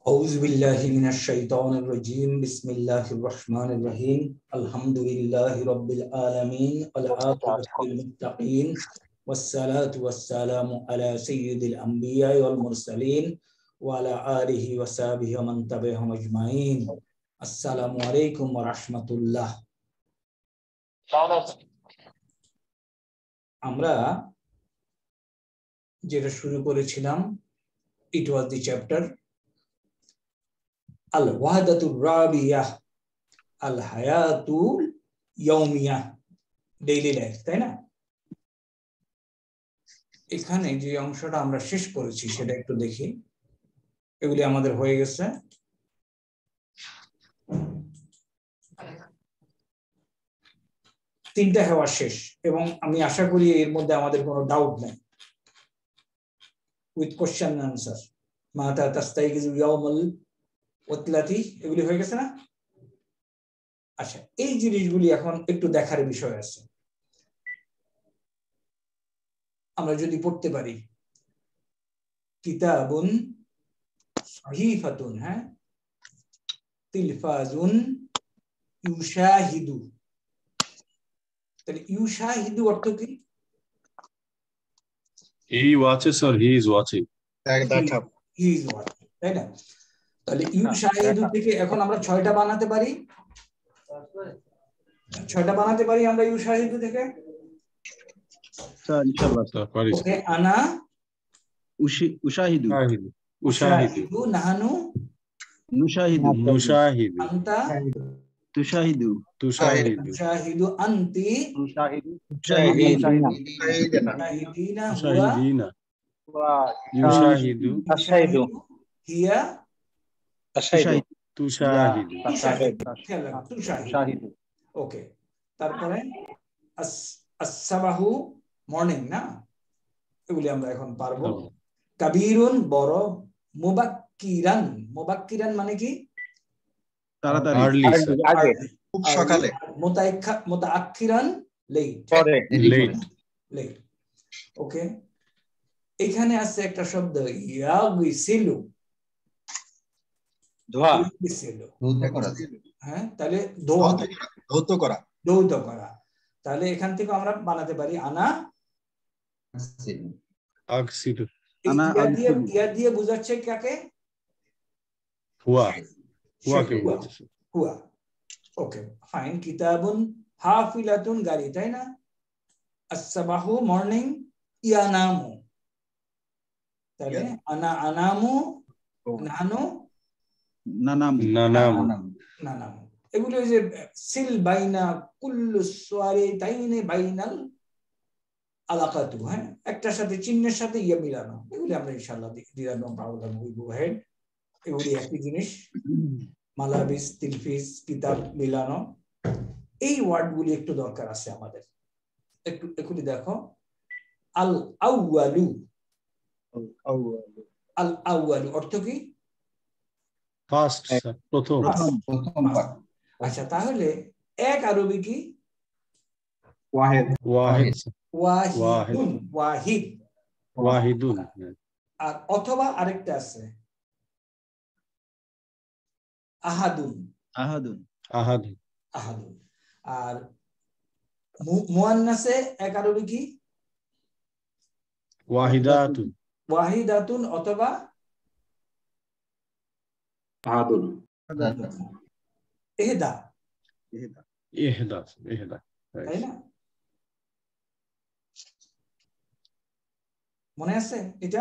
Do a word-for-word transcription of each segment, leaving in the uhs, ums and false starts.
أعوذ بالله من الشيطان الرجيم بسم الله الرحمن الرحيم الحمد لله رب العالمين والعاقبة للمتقين والصلاة والسلام على سيد الأنبياء والمرسلين وعلى آله وصحبه ومن تبعهم أجمعين السلام عليكم ورحمة الله আমরা যেটা শুরু করেছিলাম it was the chapter Al-Wahdatul Rabiyah Al-Hayatul Yawmiyah daily life, তাই না? এখানে যে অংশটা আমরা শেষ করেছি সেটা একটু দেখি। এগুলি আমাদের হয়ে গেছে। তিনটা হেওয়া শেষ এবং আমি আশা করি এর মধ্যে আমাদের কোনো ডাউট নেই। উইথ কোশ্চেন এন্ড আনসার মাতা তাস্তাইগিজু ইয়াউমুল ওতলাতি এগুলি হয়ে গেছে না? আচ্ছা, এই জিনিসগুলি এখন একটু দেখার বিষয় আছে। আমরা যদি পড়তে পারি কিতাবুন সাহিফাতুন, হ্যাঁ, তিলফাজুন ইউশাহিদু, তাহলে ইউশাহিদু অর্থ কি? He watches or he is watching. He is watching, তাই না? তাহলে ইউশাহিদু থেকে এখন আমরা ছয়টা বানাতে পারি। ছয়টা বানাতে পারি আমরা ইউশাহিদু থেকে। স্যার ইনশাআল্লাহ স্যার পারি। ওকে, আনা উশি উশাহিদু উশাহিদু নাহানু নুশাহিদু নুশাহিদু আনতা তুশাহিদু তুশাহিদু তুশাহিদু আনতি তুশাহিদু তুশাহিদিনা হুয়া তুশাহিদিনা ইউশাহিদু তুশাহিদু হিয়া তুশাহিদু তুশাহিদু তুশাহিদু। ওকে, তারপরে as-sabahu মর্নিং, না? এগুলি আমরা এখন পারবো। কাবীরুন বড়, মুবাক্কিরান, মুবাক্কিরান মানে কি? তাড়াতাড়ি, আগে, খুব সকালে। মুতাআক্খা মুতাআক্খিরান লেট, লেট লেট। ওকে, এখানে আছে একটা শব্দ ইয়াগসিলু, ধোয়া, ধৌত করা, হ্যাঁ, তাহলে ধোয়া, ধৌত করা, ধৌত করা। তাহলে এখান থেকে আমরা বানাতে পারি আনা আগসিলু। আনা আগসিলু, ইয়া দিয়ে বোঝাচ্ছে কাকে? হুয়া, হুয়াকে বোঝাচ্ছে। হুয়া। ওকে, ফাইন। কিতাবুন হাফিলাতুন গাড়ি, তাই না? as-sabahu মর্নিং, ইয়ানামু, তাহলে আনা আনামু নানু নানামু নানামু নানামু। এগুলো যে সিল বাইনা কুল্লু সুয়ারি তাইনে বাইনাল আলাকাতু, হ্যাঁ, একটার সাথে চিহ্নের সাথে ইয়া মিলানো, এগুলি আমরা ইনশাআল্লাহ দিলাম পাবলাম উই গো হেড। এগুলি একই জিনিস। মালাবিস, তিলফিস, কিতাব মিলানো, এই ওয়ার্ডগুলি একটু দরকার আছে আমাদের। একটু এগুলি দেখো। আল আউয়ালু, আল আউয়ালু অর্থ কি? ফার্স্ট, প্রথম। আচ্ছা, তাহলে এক আরবি কি? ওয়াহিদ, ওয়াহিদ, ওয়াহিদুন, ওয়াহিদ, ওয়াহিদুন। আর অথবা আরেকটা আছে আহাদুন, আহাদুন, আহাদুন, আহাদুন। আর মুয়ান্নাসে এক আরবি কি? ওয়াহিদাতুন, ওয়াহিদাতুন অথবা আহাদুন, ইহদা, ইহদা, ইহদা, ইহদা, তাই না? মনে আছে এটা?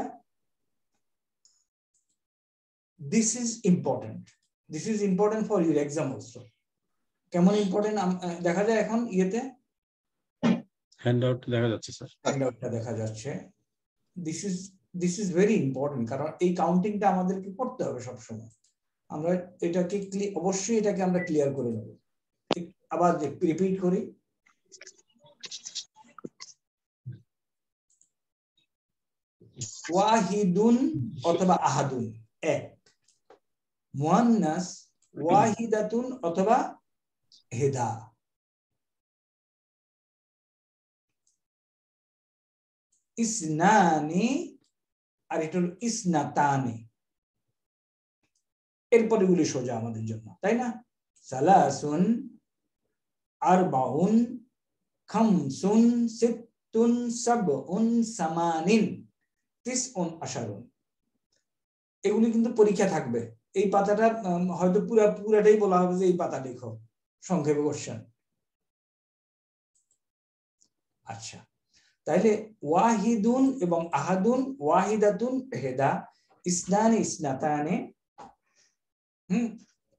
This is important, this is important for your exam also. কেমন ইম্পর্টেন্ট দেখা যায় এখন ইয়েতে, হ্যান্ডআউট দেখা যাচ্ছে স্যার, হ্যান্ডআউটটা দেখা যাচ্ছে। This is this is very important, কারণ এই কাউন্টিংটা আমাদেরকে করতে হবে সবসময়। আমরা এটাকে অবশ্যই এটাকে আমরা ক্লিয়ার করে নেব। আবার রিপিট করি। ওয়াহিদুন অথবা আহাদুন এক, মুয়ান্নাস ওয়াহিদাতুন অথবা হেদা। ইসনানি আর এটা হলো ইসনাতানি। এরপরে গুলি সোজা আমাদের জন্য, তাই না? সালাসুন, আরবাউন, খামসুন, সিত্তুন, সাবউন, সামানিন, তিসউন, আশারুন। এগুলি কিন্তু পরীক্ষা থাকবে। এই পাতাটা হয়তো পুরা পুরাটাই বলা হবে যে এই পাতা লিখো, সংক্ষেপে কোশ্চেন। আচ্ছা, তাইলে ওয়াহিদুন এবং আহাদুন, ওয়াহিদাতুন, হেদা, ইসনানি, ইসনাতানে, হুম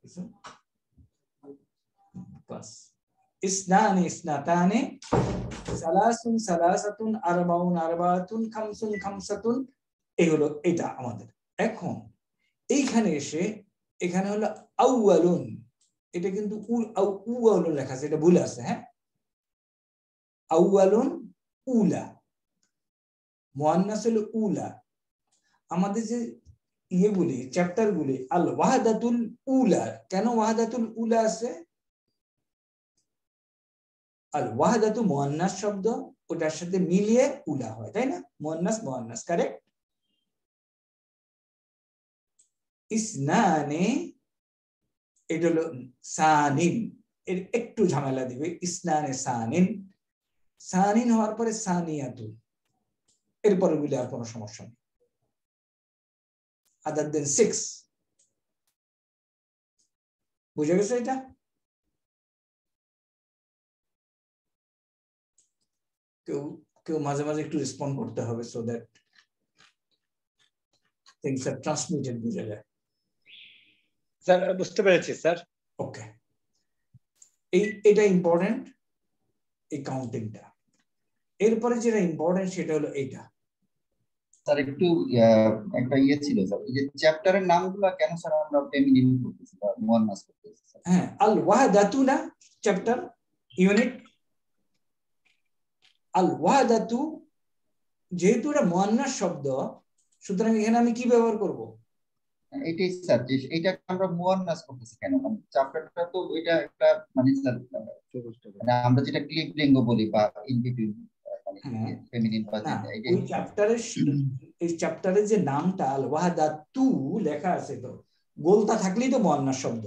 বাস, ইসনানি, ইসনাতানে, সালাসুন, সালাসাতুন, আরবাউন, আরবাতুন, খামসুন, খামসাতুন, এগুলো এটা আমাদের। এখন এইখানে এসে এখানে হলো আউয়ালুন, এটা কিন্তু উয়ালুন লেখা আছে, এটা ভুল আছে। হ্যাঁ, আউয়ালুন, উলা, মুয়ান্নাস হলো উলা। আমাদের যে ইয়েগুলি, চ্যাপ্টার গুলি, আল ওয়াহদাতুল উলা, কেন ওয়াহদাতুল উলা আছে? আল ওয়াহদাতু মুয়ান্নাস শব্দ, ওটার সাথে মিলিয়ে উলা হয়, তাই না? মুয়ান্নাস মুয়ান্নাস, কারেক্ট। ইসনানে, এটা হলো সানিন, এর একটু ঝামেলা দিবে। ইসনানে সানিন, সানিন হওয়ার পরে সানিয়াতুন, এরপরে গুলি আর কোনো সমস্যা নেই। Other than six. বুঝে গেছে এটা? কেউ কেউ মাঝে মাঝে একটু রেসপন্ড করতে হবে, so that things are transmitted, বুঝে যায়। স্যার বুঝতে পেরেছি স্যার। ওকে, এই এটা ইম্পর্টেন্ট, এই কাউন্টিংটা। এরপরে যেটা ইম্পর্টেন্ট সেটা হলো এইটা। স্যার একটু একটা ইয়ে ছিল স্যার, এই যে চ্যাপ্টারের নামগুলো কেন স্যার আমরা ফেমিনিন করতেছি বা মুয়ান্নাস করতেছি স্যার? হ্যাঁ, আল ওয়াহদাতু না চ্যাপ্টার, ইউনিট। আল ওয়াহদাতু যেহেতু এটা মুয়ান্নাস শব্দ, সুতরাং এখানে আমি কি ব্যবহার করব? এটাই স্যার, যে এটা আমরা মুয়ান্নাস করতেছি কেন? মানে চ্যাপ্টারটা তো এটা একটা মানে স্যার, মানে আমরা যেটা ক্লিপ লিঙ্গ বলি বা ইন বিটুইন, মানে ফেমিনিন বা জেন্ডার, এটা ওই চ্যাপ্টারের এই চ্যাপ্টারের যে নামটা আল ওয়াহদাতু লেখা আছে, তো গোলতা থাকলেই তো মুয়ান্নাস শব্দ,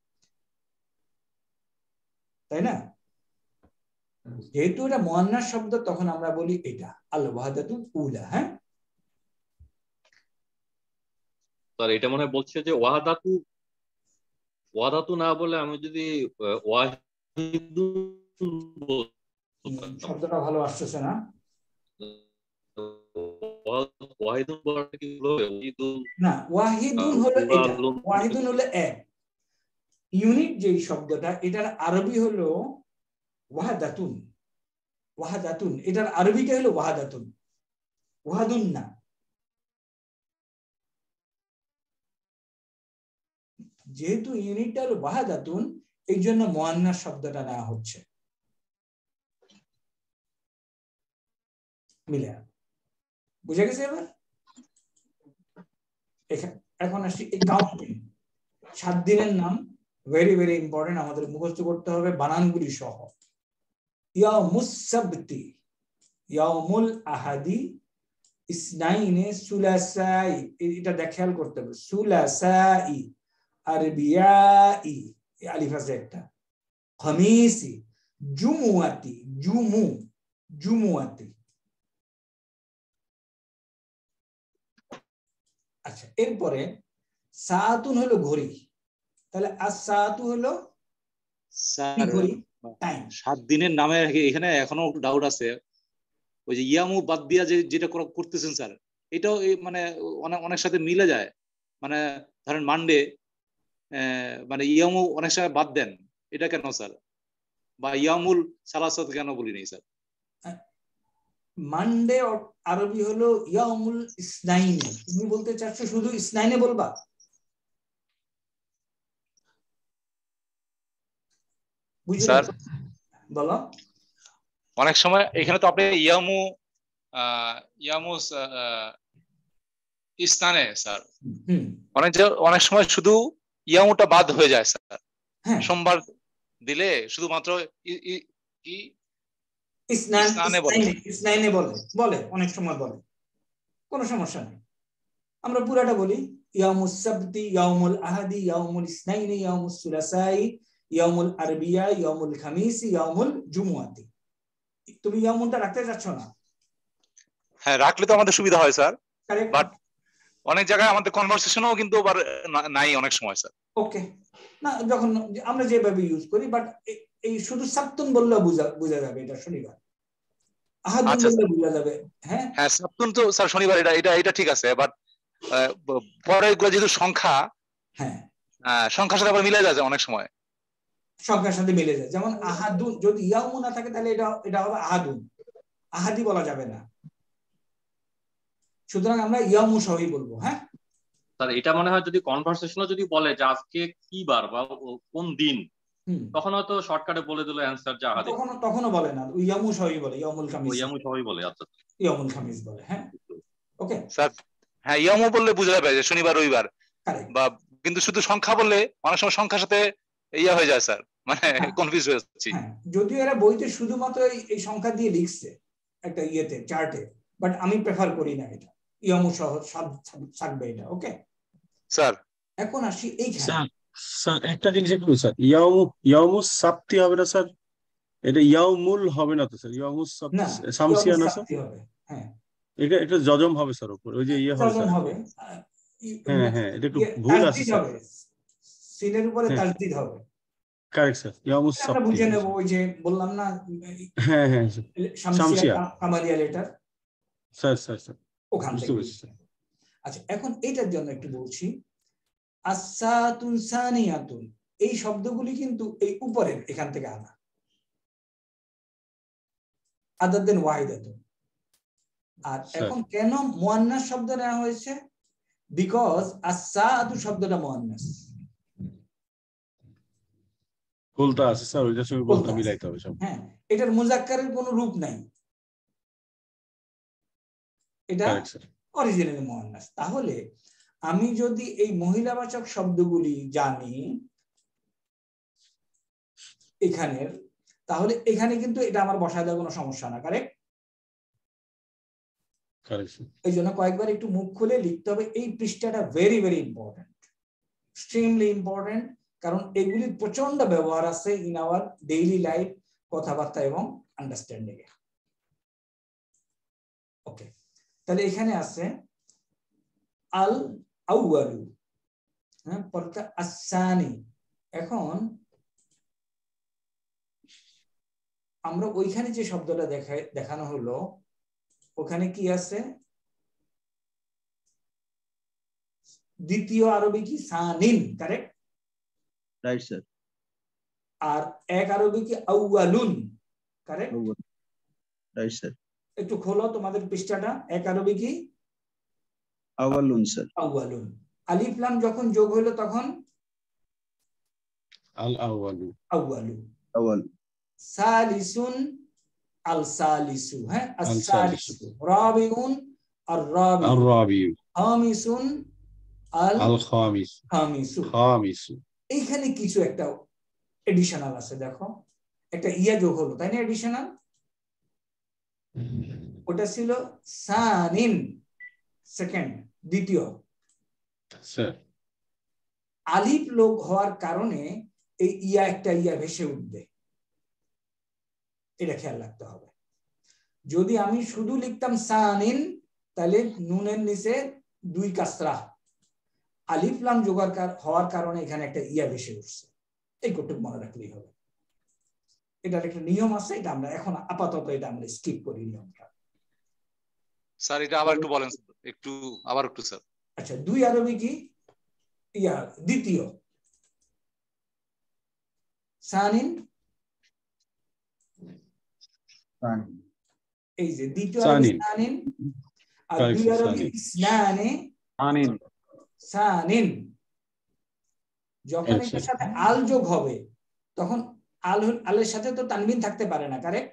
তাই না? যেহেতু এটা মুয়ান্নাস শব্দ, তখন আমরা বলি এটা আল ওয়াহদাতু উলা। হ্যাঁ স্যার, এটা মনে বলছে যে ওয়াহাদাতু, ওয়াহাদাতু না বলে আমি যদি ওয়াহিদুন, শব্দটা ভালো আসছে না। ওয়াহিদুন বলাটা কি হলো? না, ওয়াহিদুন হলো এটা, ওয়াহিদুন হলো এক। ইউনিট যে শব্দটা, এটার আরবি হলো ওয়াহাদাতুন, ওয়াহাদাতুন, এটার আরবিটা হলো ওয়াহাদাতুন, ওয়াহাদুন না। যেহেতু ইউনিটটা হলো ওয়াহাদাতুন, এই জন্য মুয়ান্নাস শব্দটা নেওয়া হচ্ছে। মিলে বুঝে গেছে এবার? এখন আসছি এই কাউন্টিং। সাত দিনের নাম ভেরি ভেরি ইম্পর্টেন্ট, আমাদের মুখস্থ করতে হবে বানানগুলি সহ। ইয়াউমুস সাবতি, ইয়াউমুল আহাদি, ইসনাইনে, সুলাসাই, এটা খেয়াল করতে হবে। সুলাসাই, আরবিয়াই, আলিফ আছে একটা। খামিসি, জুমুয়াতি, জুমু, জুমুয়াতি। আচ্ছা, এরপরে সাআতুন হলো ঘড়ি, তাহলে আস-সাআতু হলো ঘড়ি, টাইম। সাত দিনের নামে এখানে এখনো ডাউট আছে। ওই যে ইয়ামু বাদ দিয়া যে যেটা করতেছেন স্যার, এটাও মানে অনেক অনেক সাথে মিলে যায়। মানে ধরেন মানডে, মানে ইয়ামু অনেক সময় বাদ দেন, এটা কেন স্যার? বা ইয়ামুল সালাসাত কেন বলি নাই স্যার? মানডে আরবি হলো ইয়াউমুল ইসনাইনে। তুমি বলতে চাচ্ছ শুধু ইসনাইনে বলবা? স্যার বলো। অনেক সময় এখানে তো আপনি ইয়ামু ইয়ামু ইসনানে স্যার, অনেক অনেক সময় শুধু ইয়ামুটা বাদ হয়ে যায় স্যার। সোমবার দিলে শুধুমাত্র কি ইসনানে বলে, ইসনাইনে বলে, বলে অনেক সময় বলে, কোনো সমস্যা নেই। আমরা পুরাটা বলি, ইয়াউমুস সাবতি, ইয়াউমুল আহাদি, ইয়াউমুল ইসনাইনি, ইয়াউমুস সুলাসাই, ইয়াউমুল আরবিয়া, ইয়াউমুল খামিসি, ইয়াউমুল জুমুআতি। তুমি ইয়াউমুনটা রাখতে যাচ্ছ না? হ্যাঁ, রাখলে তো আমাদের সুবিধা হয় স্যার, কারেক্ট। বাট অনেক জায়গায় আমাদের কনভারসেশনও কিন্তু আবার নাই অনেক সময় স্যার। ওকে, না যখন আমরা যেভাবে ইউজ করি, বাট এই শুধু সাবতুন বললে বোঝা বোঝা যাবে এটা শনিবার, আহাদুন বললে বোঝা যাবে। হ্যাঁ হ্যাঁ, সাবতুন তো স্যার শনিবার, এটা এটা এটা ঠিক আছে, বাট পরে এগুলো যেহেতু সংখ্যা, হ্যাঁ সংখ্যার সাথে আবার মিলে যায় অনেক সময়, সংখ্যার সাথে মিলে যায়। যেমন আহাদুন, যদি ইয়াউমু না থাকে তাহলে এটা এটা হবে আহাদুন, আহাদি বলা যাবে না। সুতরাং আমরা ইয়াউমু সহি বলবো। হ্যাঁ স্যার, এটা মনে হয় যদি কনভারসেশনও যদি বলে যে আজকে কি বার বা কোন দিন, তখন হয়তো শর্টকাটে বলে দিল অ্যানসার যে আহাদি, তখন তখনও বলে না, ইয়াউমু সহি বলে, ইয়াউমুল খামিস, ইয়াউমু সহি বলে। আচ্ছা, ইয়াউমুল খামিস বলে। হ্যাঁ ওকে স্যার। হ্যাঁ, ইয়াউমু বললে বোঝা যাবে যে শনিবার রবিবার, বা কিন্তু শুধু সংখ্যা বললে অনেক সময় সংখ্যার সাথে ইয়া হয়ে যায় স্যার, মানে কনফিউজ হয়ে যাচ্ছি। যদিও এরা বইতে শুধুমাত্র এই সংখ্যা দিয়ে লিখছে একটা ইয়েতে, চার্টে, বাট আমি প্রেফার করি না এটা, ইয়াউমু সহ থাকবে এটা। ওকে স্যার, এখন আসি এইখানে। স্যার একটা জিনিস একটু স্যার, ইয়াউমু ইয়াউমু সাবতি হবে না স্যার? এটা ইয়াউমুল হবে না তো স্যার? ইয়াউমু সাবতি শামসিয়া না স্যার? হ্যাঁ, এটা এটা জজম হবে স্যার উপর, ওই যে ইয়ে হবে স্যার। হ্যাঁ হ্যাঁ, এটা একটু ভুল আছে স্যার, সিনের উপরে তাসদিদ হবে। কারেক্ট স্যার, ইয়াউমু সাবতি আমরা বুঝে নেব, ওই যে বললাম না। হ্যাঁ হ্যাঁ, শামসিয়া কামারিয়া লেটার স্যার স্যার স্যার ওখান থেকে। আচ্ছা, এখন এটার জন্য একটু বলছি, আসসাতুন সানিয়াতুন, এই শব্দগুলি কিন্তু এই উপরের এখান থেকে আনা, আদার দেন ওয়াহিদাতুন। আর এখন কেন মুয়ান্নাস শব্দ নেওয়া হয়েছে? বিকজ আসসাতু শব্দটা মুয়ান্নাস, বলতা আছে স্যার, ওইটার সঙ্গে বলতা মিলাইতে হবে সব। হ্যাঁ, এটার মুজাক্কারের কোনো রূপ নাই, এটা অরিজিনালি মুয়ান্নাস। তাহলে আমি যদি এই মহিলাবাচক শব্দগুলি জানি এখানের, তাহলে এখানে কিন্তু এটা আমার বসায় দেওয়ার কোনো সমস্যা না। কারেক্ট? এই জন্য কয়েকবার একটু মুখ খুলে লিখতে হবে। এই পৃষ্ঠাটা very very important, extremely important, কারণ এগুলির প্রচন্ড ব্যবহার আছে ইন আওয়ার ডেইলি লাইফ, কথাবার্তা এবং আন্ডারস্ট্যান্ডিং এ। ওকে, তাহলে এখানে আছে আল আউয়ালু, হ্যাঁ, পরটা আসানি। এখন আমরা ওইখানে যে শব্দটা দেখায় দেখানো হলো, ওখানে কি আছে? দ্বিতীয় আরবি কি? সানিন, কারেক্ট? Right sir. আর এক আরবি কি? আউয়ালুন, কারেক্ট? Right sir. একটু খোলো তোমাদের পৃষ্ঠাটা। এক আরবি কি? আউয়ালুন স্যার। আউয়ালুন। আলিফ লাম যখন যোগ হলো তখন আল আউয়ালু, আউয়ালু। আউয়াল। সালিসুন, আল সালিসু, হ্যাঁ, আস-সালিসু। রাবিউন, আর-রাবি। আর-রাবিউ। খামিসুন, আল আল খামিস, খামিসু। খামিসু। এইখানে কিছু একটা এডিশনাল আছে, দেখো একটা ইয়া যোগ হলো, তাই না? এডিশনাল, ওটা ছিল সানিন, সেকেন্ড, দ্বিতীয়। স্যার, আলিফ লোগ হওয়ার কারণে এই ইয়া একটা ইয়া ভেসে উঠবে, এটা খেয়াল রাখতে হবে। যদি আমি শুধু লিখতাম সানিন, তাহলে নুনের নিচে দুই কাসরা, আলিফ লাম যোগার হওয়ার কারণে এখানে একটা ইয়া ভেসে উঠছে। এই কটুক মনে রাখলেই হবে। এটার একটা নিয়ম আছে, এটা আমরা এখন আপাতত এটা আমরা স্কিপ করি নিয়মটা। স্যার, এটা আবার একটু বলেন, একটু আবার একটু স্যার। আচ্ছা, দুই আরবি কি? ইয়া দ্বিতীয়, সানিন, এই যে দ্বিতীয় আরবি সানিন, আর দুই আরবি ইসনানে, সানিন, সানিন। যখন এটার সাথে আল যোগ হবে তখন আল আলের সাথে তো তানবিন থাকতে পারে না, কারেক্ট?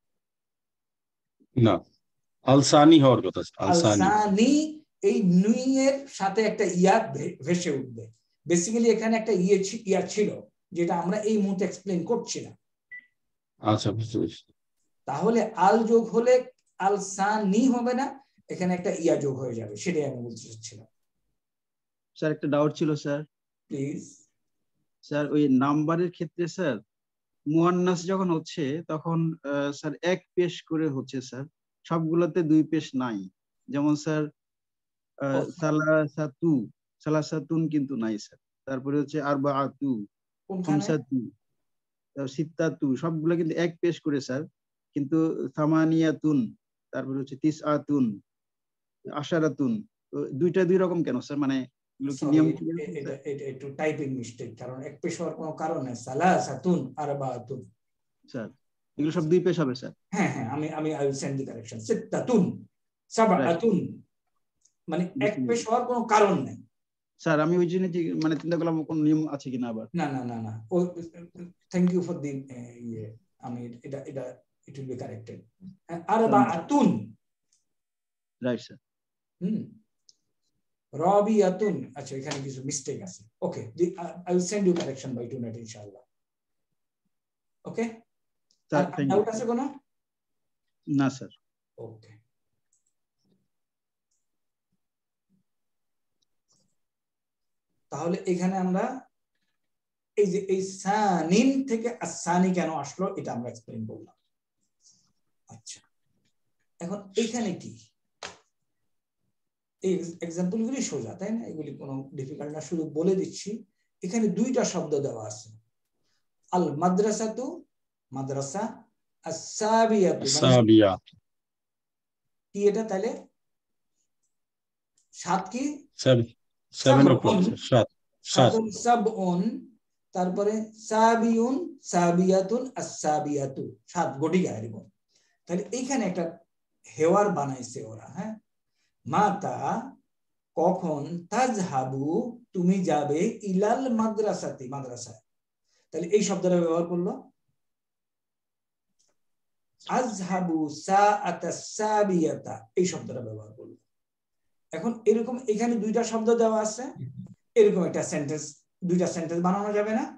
না, আলসানি হওয়ার কথা। আলসানি, এই নুই এর সাথে একটা ইয়া ভেসে উঠবে। বেসিক্যালি এখানে একটা ইয়ে ইয়া ছিল, যেটা আমরা এই মুহূর্তে এক্সপ্লেইন করছি না। আচ্ছা, বুঝতে পেরেছি। তাহলে আল যোগ হলে আলসানি হবে না, এখানে একটা ইয়া যোগ হয়ে যাবে, সেটাই আমি বলতে চাচ্ছিলাম। স্যার একটা ডাউট ছিল স্যার। প্লিজ স্যার ওই নাম্বারের ক্ষেত্রে স্যার মুয়ান্নাস যখন হচ্ছে তখন স্যার এক পেশ করে হচ্ছে স্যার, সবগুলোতে দুই পেশ নাই। যেমন স্যার সালাসাতু, সালাসাতুন কিন্তু নাই স্যার। তারপরে হচ্ছে আরবাআতু, খামসাতু, সিত্তাতু, সবগুলো কিন্তু এক পেশ করে স্যার। কিন্তু সামানিয়াতুন, তারপরে হচ্ছে তিসআতুন, আশারাতুন, দুইটা দুই রকম কেন স্যার? মানে এটা এটা একটু টাইপিং মিস্টেক, কারণ এক পেশ হওয়ার কোনো কারণ নেই। সালাসাতুন আরবাআতুন স্যার এগুলো সব দুই পেশ হবে স্যার। হ্যাঁ হ্যাঁ, আমি আমি I will send the correction. সিত্তাতুন, সাবআতুন, মানে এক পেশ হওয়ার কোনো কারণ নেই স্যার। আমি ওই জন্য মানে চিন্তা করলাম কোন নিয়ম আছে কিনা আবার। না না না না, oh thank you for the ইয়ে, আমি এটা এটা ইট উইল বি কারেক্টেড। আরবাআতুন, রাইট স্যার। হুম, রাবিয়াতুন, আচ্ছা এখানে কিছু মিস্টেক আছে। Okay, I will send you correction by tonight ইনশাআল্লাহ। ওকে স্যার, ডাউট আছে কোনো? না স্যার। ওকে, তাহলে এখানে আমরা এই যে এই সানিন থেকে আসানি কেন আসলো এটা আমরা এক্সপ্লেইন করলাম। আচ্ছা, এখন এখানে কি এই এক্সাম্পল গুলি সোজা, তাই না? এগুলি কোনো ডিফিকাল্ট না, শুধু বলে দিচ্ছি। এখানে দুইটা শব্দ দেওয়া আছে, আল মাদ্রাসাতু, মাদ্রাসা, আস-সাবিয়াতু, সাবিয়া কি এটা? তাহলে সাত কি? সেভেন ও ক্লক, সাত সাত সাবউন, তারপরে সাবিউন, সাবিয়াতুন, আস-সাবিয়াতু, সাত গটিকা এরকম। তাহলে এইখানে একটা হেওয়ার বানাইছে ওরা। হ্যাঁ, মাতা কখন, তাজহাবু তুমি যাবে, ইলাল মাদ্রাসাতি মাদ্রাসায়। তাহলে এই শব্দটা ব্যবহার করলো, আজহাবু সাআতা সাবিয়াতা, এই শব্দটা ব্যবহার করলো। এখন এরকম এখানে দুইটা শব্দ দেওয়া আছে, এরকম একটা সেন্টেন্স, দুইটা সেন্টেন্স বানানো যাবে না?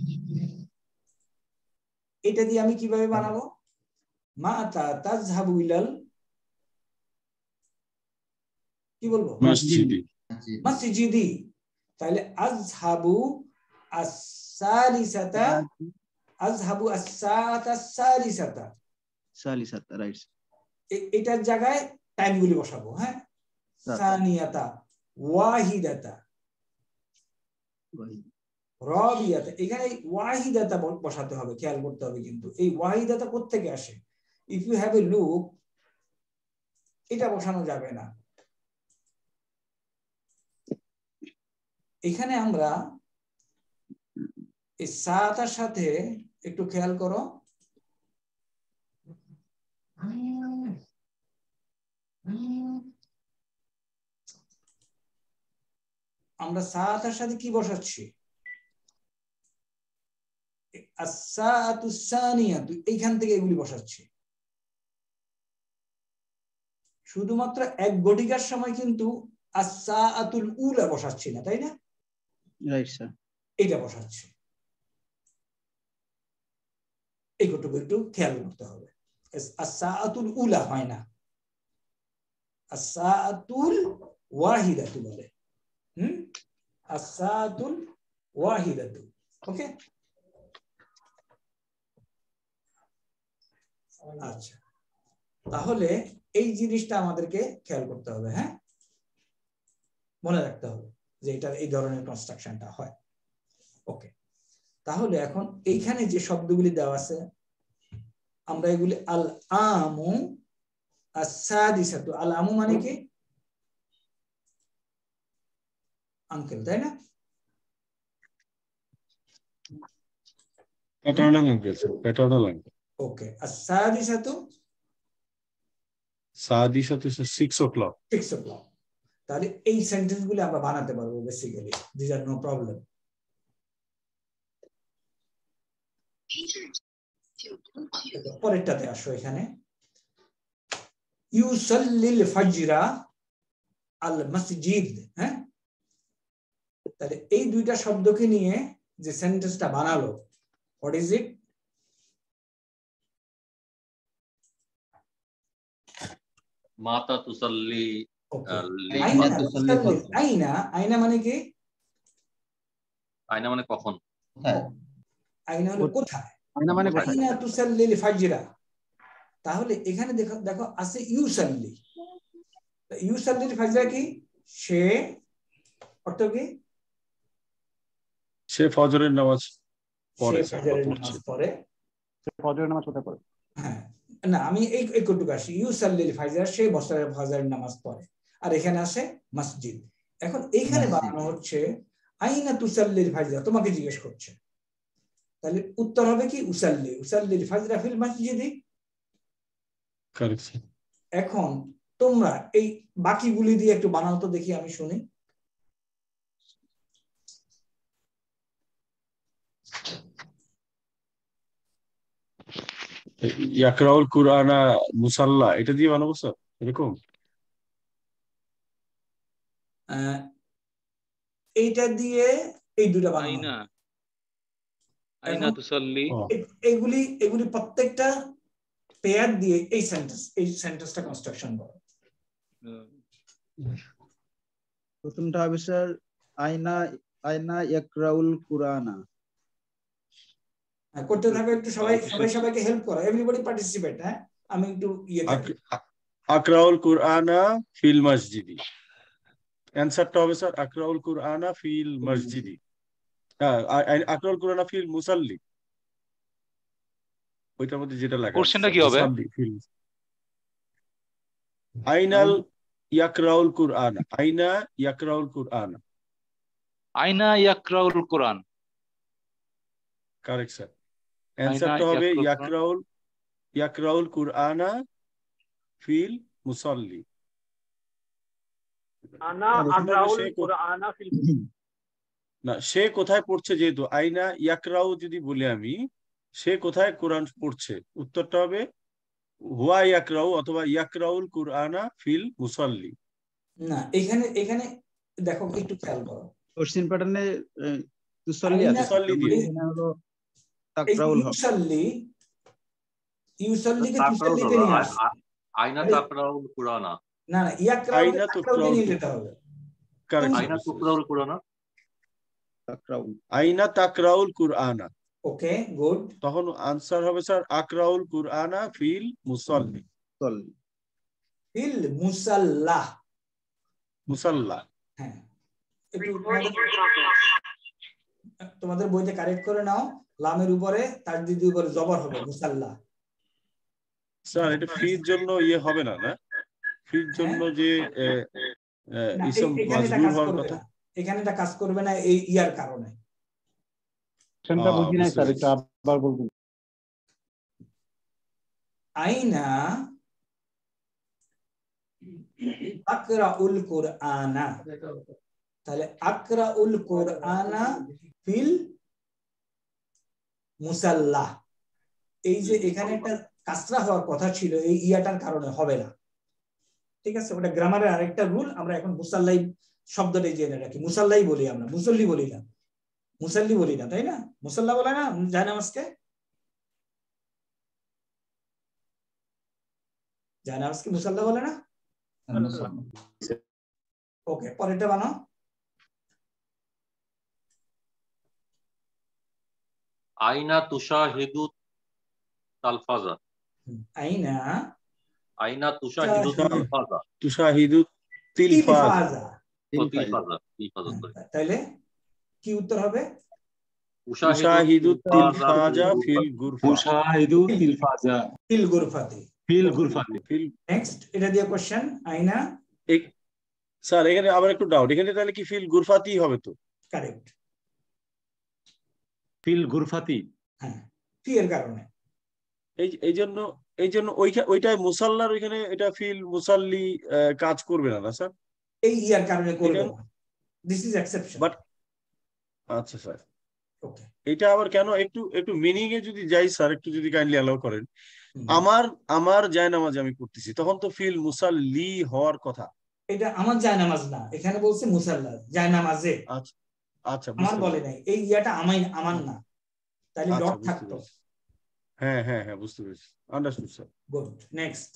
এটা দিয়ে আমি কিভাবে বানাবো? মাতা তাজহাবু ইলাল, কি বলবো? মসজিদি, মসজিদি। তাহলে আজহাবু আস-সালিসাতা, আজহাবু আস-সাআতা সালিসাতা, সালিসাতা, রাইট। এটার জায়গায় টাইমগুলি বসাবো। হ্যাঁ, সানিয়াতা, ওয়াহিদাতা, রাবিয়াতা, এখানে ওয়াহিদাতা বসাতে হবে, খেয়াল করতে হবে। কিন্তু এই ওয়াহিদাতা কোত্থেকে আসে? If you have a look, এটা বসানো যাবে না। এখানে আমরা এই সাতার সাথে একটু খেয়াল করো, আমরা সাতার সাথে কি বসাচ্ছি? আস-সাআতু সানিয়াতু, এইখান থেকে এগুলি বসাচ্ছি। শুধুমাত্র এক গটিকার সময় কিন্তু আস-সাআতুল উলা বসাচ্ছি না, তাই না? Right sir. এটা বসাচ্ছি, এইটুকু একটু খেয়াল করতে হবে। আস-সাআতুল উলা হয় না, আস-সাআতুল ওয়াহিদাতু বলে। হুম, আস-সাআতুল ওয়াহিদাতু। ওকে, আচ্ছা, তাহলে এই জিনিসটা আমাদেরকে খেয়াল করতে হবে। হ্যাঁ, মনে রাখতে হবে যে এটা এই ধরনের কনস্ট্রাকশনটা হয়। ওকে, তাহলে এখন এইখানে যে শব্দগুলি দেওয়া আছে, আমরা এগুলি আল আমু আস-সাদিসাতু, আল আমু মানে কি? আঙ্কেল, তাই না? Paternal uncle, paternal uncle. Okay, আস-সাদিসাতু, সাদিসাতু six o'clock, six o'clock. তাহলে এই সেন্টেন্সগুলি আমরা বানাতে পারবো basically, this are no problem. পরেরটাতে আসো। এখানে ইউসাল্লিল ফাজরা আল মসজিদ। হ্যাঁ, তাহলে এই দুইটা শব্দকে নিয়ে যে সেন্টেন্সটা বানালো, হোয়াট ইজ ইট? মাতা তুসাল্লি, আইনা, আইনা, আইনা মানে কি? আইনা মানে কখন? আইনা হলো কোথায়, আইনা মানে কোথায়? আইনা তুসাল্লিল ফাজরা। তাহলে এখানে দেখো দেখো আছে ইউসাল্লি। ইউসাল্লিল ফাজরা কি? সে অর্থ কি? সে ফজরের নামাজ পড়ে, সে ফজরের নামাজ পড়ে। সে ফজরের নামাজ কোথায় পড়ে? হ্যাঁ, না আমি এই একটু আসি। ইউসাল্লিল ফাজরা, সে বছরের ফজরের নামাজ পড়ে। আর এখানে আছে মসজিদ। এখন এইখানে বানানো হচ্ছে আইনা তুসাল্লিল ফাজরা, তোমাকে জিজ্ঞেস করছে। তাহলে উত্তর হবে কি? উসাল্লি, উসাল্লিল ফাজরা ফিল মসজিদি। কারেক্ট। এখন তোমরা এই বাকিগুলি দিয়ে একটু বানাও তো দেখি, আমি শুনি। ইয়াকরাউল কুরআনা মুসাল্লা, এটা দিয়ে বানাবো স্যার এরকম? এইটা দিয়ে এই দুটো বানাবো। আইনা আইনা তুসাল্লি, এগুলি এগুলি প্রত্যেকটা পেয়ার দিয়ে এই সেন্টেন্স এই সেন্টেন্সটা কনস্ট্রাকশন করো। প্রথমটা হবে স্যার আইনা আইনা ইয়াকরাউল কুরআনা। করতে থাকো একটু, সবাই সবাই সবাইকে হেল্প করো, এভরিবডি পার্টিসিপেট। হ্যাঁ, আমি একটু ইয়ে আকরাউল কুরআনা ফিল মসজিদি। অ্যানসারটা হবে স্যার আকরাউল কুরআনা ফিল মসজিদি। হ্যাঁ, আকরাউল কুরআনা ফিল মুসাল্লি, ওইটার মধ্যে যেটা লেখা আছে। কোশ্চেনটা কি হবে? আইনাল ইয়াকরাউল কুরআন, আইনা ইয়াকরাউল কুরআন। আইনা ইয়াকরাউল কুরআন, কারেক্ট স্যার। অ্যানসারটা হবে ইয়াকরাউল ইয়াকরাউল কুরআনা ফিল মুসাল্লি। আনা আকরাউল কুরআনা ফিল, না, সে কোথায় পড়ছে, যেহেতু আইনা ইয়াকরাউ যদি বলি আমি সে কোথায় কোরআন পড়ছে, উত্তরটা হবে হুয়া ইয়াকরাউ অথবা ইয়াকরাউল কুরআনা ফিল মুসাল্লি। না, এখানে এখানে দেখো একটু খেয়াল করো, কোশ্চেন প্যাটার্নে তুসাল্লি আছে, তুসাল্লি দিয়ে হলো তাকরাউল হবে। ইউসাল্লি ইউসাল্লি কে তুসাল্লি তে নিয়ে আসে। আইনা তাকরাউল কুরআনা, না না, ইয়াকরাউ আইনা তাকরাউ নিয়ে যেতে হবে। কারেক্ট। আইনা তাকরাউল কুরআনা, তাকরাউল আইনা তাকরাউল কুরআনা। Okay, good. তখন আনসার হবে স্যার আকরাউল কুরআনা ফিল মুসাল্লি। ফিল মুসাল্লা, মুসাল্লা। হ্যাঁ, একটু তোমাদের বইতে কারেক্ট করে নাও, লামের উপরে তাজদিদের উপরে জবর হবে মুসাল্লা। স্যার এটা ফির জন্য ইয়ে হবে না, না ফির জন্য যে ইসম মাজরুর হওয়ার কথা, এখানে এটা কাজ করবে না এই ইয়ার কারণে। সেটা বুঝি নাই স্যার, একটু আবার বলবেন। আইনা আকরাউল কুরআনা, তাহলে আকরাউল কুরআনা ফিল মুসাল্লা, এই যে এখানে একটা কাসরা হওয়ার কথা ছিল, এই ইয়াটার কারণে হবে না। ঠিক আছে, ওটা গ্রামারের আরেকটা রুল। আমরা এখন মুসাল্লাই শব্দটাই জেনে রাখি, মুসাল্লাই বলি আমরা, মুসল্লি বলি না, মুসাল্লি বলি না, তাই না? মুসাল্লা বলে না জায়নামাজকে, জায়নামাজকে মুসাল্লা বলে না? ওকে, পরেরটা বানাও। আইনা তুশাহিদু তালফাজা, আইনা আইনা তুশাহিদু তালফাজা, তুশাহিদু তিলফাজা, তিলফাজা, তিলফাজা। তাহলে কি উত্তর হবে? তুশাহিদু তিলফাজা ফিল গুরফা, তুশাহিদু তিলফাজা ফিল গুরফাতি, ফিল গুরফাতি। নেক্সট, এটা দিয়ে কোশ্চেন। আইনা স্যার এখানে আবার একটু ডাউট, এখানে তাহলে কি ফিল গুরফাতি হবে তো? কারেক্ট, ফিল গুরফাতি। হ্যাঁ, ফি এর কারণে। এই এই জন্য এই জন্য ওইটাই মুসাল্লার ওইখানে এটা ফিল মুসাল্লি কাজ করবে না, না স্যার? এই ইয়ার কারণে করবে না, দিস ইজ এক্সেপশন। বাট আচ্ছা স্যার, ওকে, এটা আবার কেন? একটু একটু মিনিং এ যদি যাই স্যার, একটু যদি কাইন্ডলি অ্যালাউ করেন। আমার আমার জায়নামাজ আমি করতেছি, তখন তো ফিল মুসাল্লি হওয়ার কথা। এটা আমার জায়নামাজ না, এখানে বলছে মুসাল্লা জায়নামাজে। আচ্ছা আচ্ছা, আমার বলে নাই, এই ইয়াটা আমাই আমার না, তাহলে ডট থাকতো। হ্যাঁ হ্যাঁ হ্যাঁ, বুঝতে পেরেছি, আন্ডারস্টুড স্যার। গুড, নেক্সট,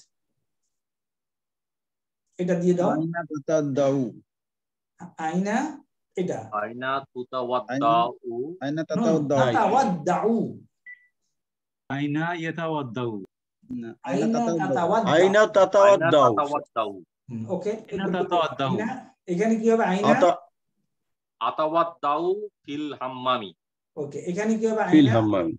এটা দিয়ে দাও। আইনা তাতাদাউ, আইনা এটা আইনা তুতাওয়াদ্দাউ আইনা তাতাওয়াদ্দাউ তাতাওয়াদ্দাউ আইনা ইয়াতাওয়াদ্দাউ আইনা তাতাওয়াদ্দাউ আইনা তাতাওয়াদ্দাউ তাতাওয়াদ্দাউ ওকে আইনা তাতাওয়াদ্দাউ এখানে কি হবে আইনা আতাওয়াদ্দাউ ফিল হাম্মামি ওকে এখানে কি হবে ফিল আইনা হাম্মামি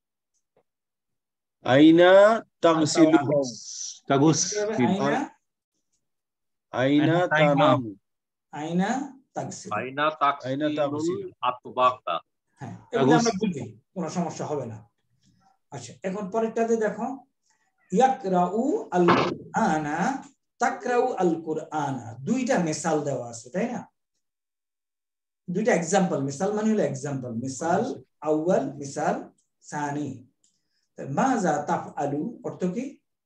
আইনা তাগসিলু তাগুস আইনা আইনা তানামু আইনা তাগসিল আইনা আইনা তাকসিলুল তাগসিলু আতবাকা। হ্যাঁ এগুলো আমরা বুঝি, কোনো সমস্যা হবে না। আচ্ছা এখন পরেরটাতে দেখো ইয়াকরাউ আল কুরআনা তাকরাউ আল কুরআনা, দুইটা মিসাল দেওয়া আছে তাই না, দুইটা এক্সাম্পল। মিসাল মানে হলো এক্সাম্পল, মিসাল আউয়াল মিসাল সানি। মাযা তাফআলু অর্থ কি?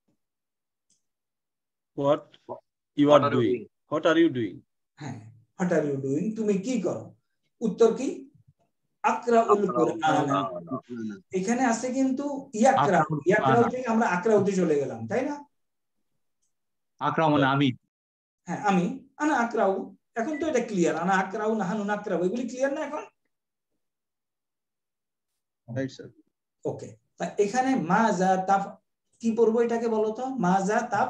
what you are doing, what are you doing? হ্যাঁ what are you doing, তুমি কি করো? উত্তর কি? আকরাউল কুরআনা। এখানে আছে কিন্তু ইয়াকরা, ইয়াকরা থেকে আমরা আকরাউতে চলে গেলাম তাই না? আকরাউ মানে আমি, হ্যাঁ আমি, আনা আকরাউ। এখন তো এটা ক্লিয়ার, আনা আকরাউ নাহানু নাকরাউ, এগুলি ক্লিয়ার না এখন? Right sir. ওকে, তা এখানে মাজা তাফ কি পড়বো এটাকে বলো তো? মাজা তাফ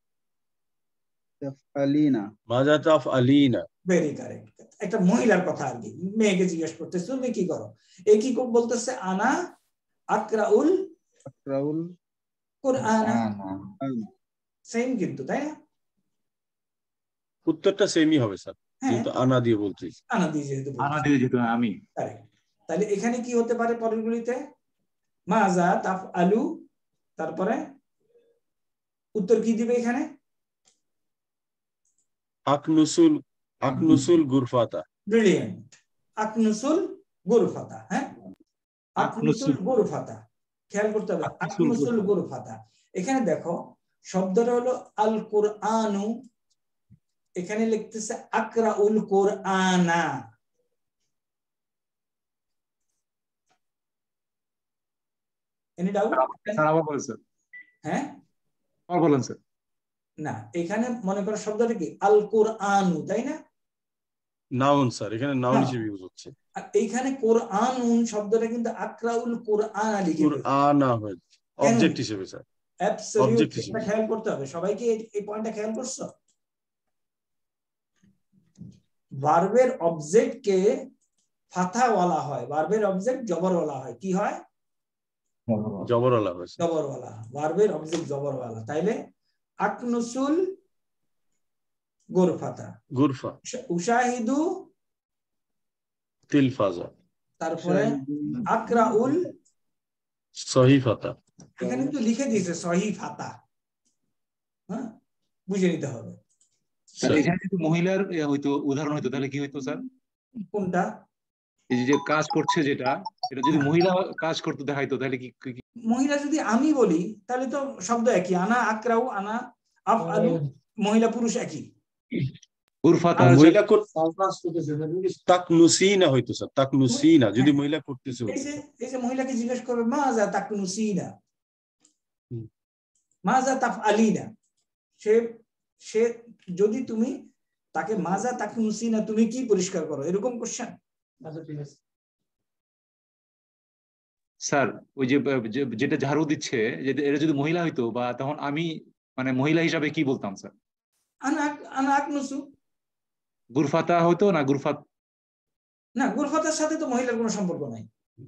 তাফআলিনা, মাজা তাফআলিনা, ভেরি কারেক্ট। একটা মহিলার কথা আর কি, মেয়েকে জিজ্ঞেস করতেছে তুমি কি করো, এ কি বলতেছে? আনা আকরাউল আকরাউল কুরআনা। সেম কিন্তু তাই না? উত্তরটা সেমই হবে স্যার, কিন্তু আনা দিয়ে বলছি, আনা দিয়ে যেহেতু আনা দিয়ে যেহেতু আমি। কারেক্ট। তাহলে এখানে কি হতে পারে পরেরগুলিতে? মাজা তাফআলু, তারপরে উত্তর কি দিবে এখানে? আকনুসুল আকনুসুল গুরফাতা। ব্রিলিয়ান্ট, আকনুসুল গুরফাতা। হ্যাঁ আকনুসুল গুরফাতা, খেয়াল করতে হবে আকনুসুল গুরফাতা। এখানে দেখো শব্দটা হলো আল কুরআনু, এখানে লিখতেছে আকরাউল কুরআনা। Any doubt? স্যার আবার বলেন স্যার। হ্যাঁ আবার বলেন স্যার। না এখানে মনে করো শব্দটা কি? আল কুরআনু তাই না? নাউন স্যার, এখানে নাউন হিসেবে ইউজ হচ্ছে। আর এইখানে কুরআনুন শব্দটা কিন্তু আকরাউল কুরআনা লিখে কুরআনা হয়েছে অবজেক্ট হিসেবে স্যার। অ্যাবসলিউটলি, এটা খেয়াল করতে হবে সবাইকে, এই পয়েন্টটা খেয়াল করছো? ভার্বের অবজেক্টকে ফাথা বলা হয়, ভার্বের অবজেক্ট জবর বলা হয়। কি হয়? জবরওয়ালা হয়েছে, জবরওয়ালা। ভার্বের অবজেক্ট জবরওয়ালা। তাইলে আকনুসুল গুরফাতা, গুরফা, উশাহিদু তিলফাজা, তারপরে আকরাউল সহিফাতা। এখানে তো লিখে দিয়েছে সহিফাতা, হ্যাঁ বুঝে নিতে হবে। এখানে যদি মহিলার হয়তো উদাহরণ হইতো তাহলে কি হইতো স্যার? কোনটা? এই যে কাজ করছে যেটা, এটা যদি মহিলা কাজ করতে দেখাইতো তাহলে কি? মহিলা যদি আমি বলি তাহলে তো শব্দ একই, আনা আকরাউ আনা আফআলু, মহিলা পুরুষ একই। গুরফাতা মহিলা তাকনুসিনা হইতো স্যার, তাকনুসিনা যদি মহিলা করতেছে। এই যে এই যে মহিলাকে জিজ্ঞেস করবে মাজা তাকনুসিনা, মাজা তাফআলিনা, সে সে যদি তুমি তাকে মাজা তাকনুসিনা তুমি কি পরিষ্কার করো, এরকম কোশ্চেন। স্যার ওই যে যেটা ঝাড়ু দিচ্ছে এটা যদি মহিলা হইতো, বা তখন আমি মানে মহিলা হিসাবে কি বলতাম স্যার? আনা আনা আকনুসু। গুরফাতা হতো না? গুরফাত না, গুরফাতার সাথে তো মহিলার কোনো সম্পর্ক নাই।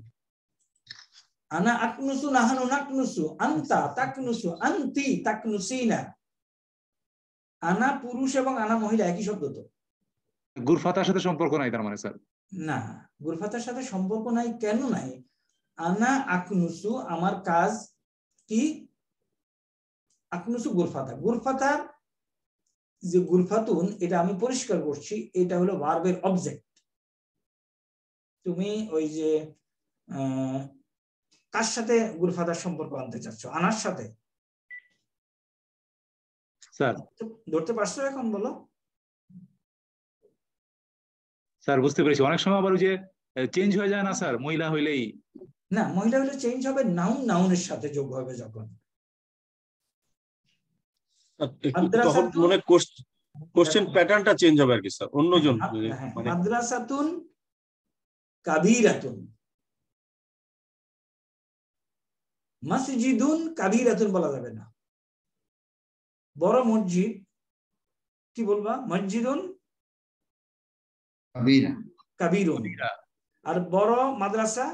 আনা আকনুসু নাহানু নাকনুসু, আনতা তাকনুসু আনতি তাকনুসিনা। আনা পুরুষ এবং আনা মহিলা একই শব্দ তো। গুরফাতার সাথে সম্পর্ক নাই তার মানে স্যার? না, গুরফাতার সাথে সম্পর্ক নাই। কেন নাই? আনা আকনুসু আমার কাজ কি, আকনুসু গুরফাতা, গুরফাতার যে গুরফাতুন এটা আমি পরিষ্কার করছি, এটা হলো ভার্বের অবজেক্ট। তুমি ওই যে কার সাথে গুরফাতার সম্পর্ক আনতে চাচ্ছ? আনার সাথে? স্যার ধরতে পারছো এখন? বলো স্যার। বুঝতে পেরেছি। অনেক সময় আবার ওই যে চেঞ্জ হয়ে যায় না স্যার, মহিলা হইলেই? না, মহিলা হলে চেঞ্জ হবে নাউন নাউনের সাথে যোগ হবে যখন। তখন মনে কোশ্চেন প্যাটার্নটা চেঞ্জ হবে আর কি স্যার, অন্যজন মানে মাদ্রাসাতুন কাবীরাতুন, মসজিদুন কাবীরাতুন বলা যাবে না। বড় মসজিদ কি বলবা? মসজিদুন কাবীরা কাবীরুন। আর বড় মাদ্রাসা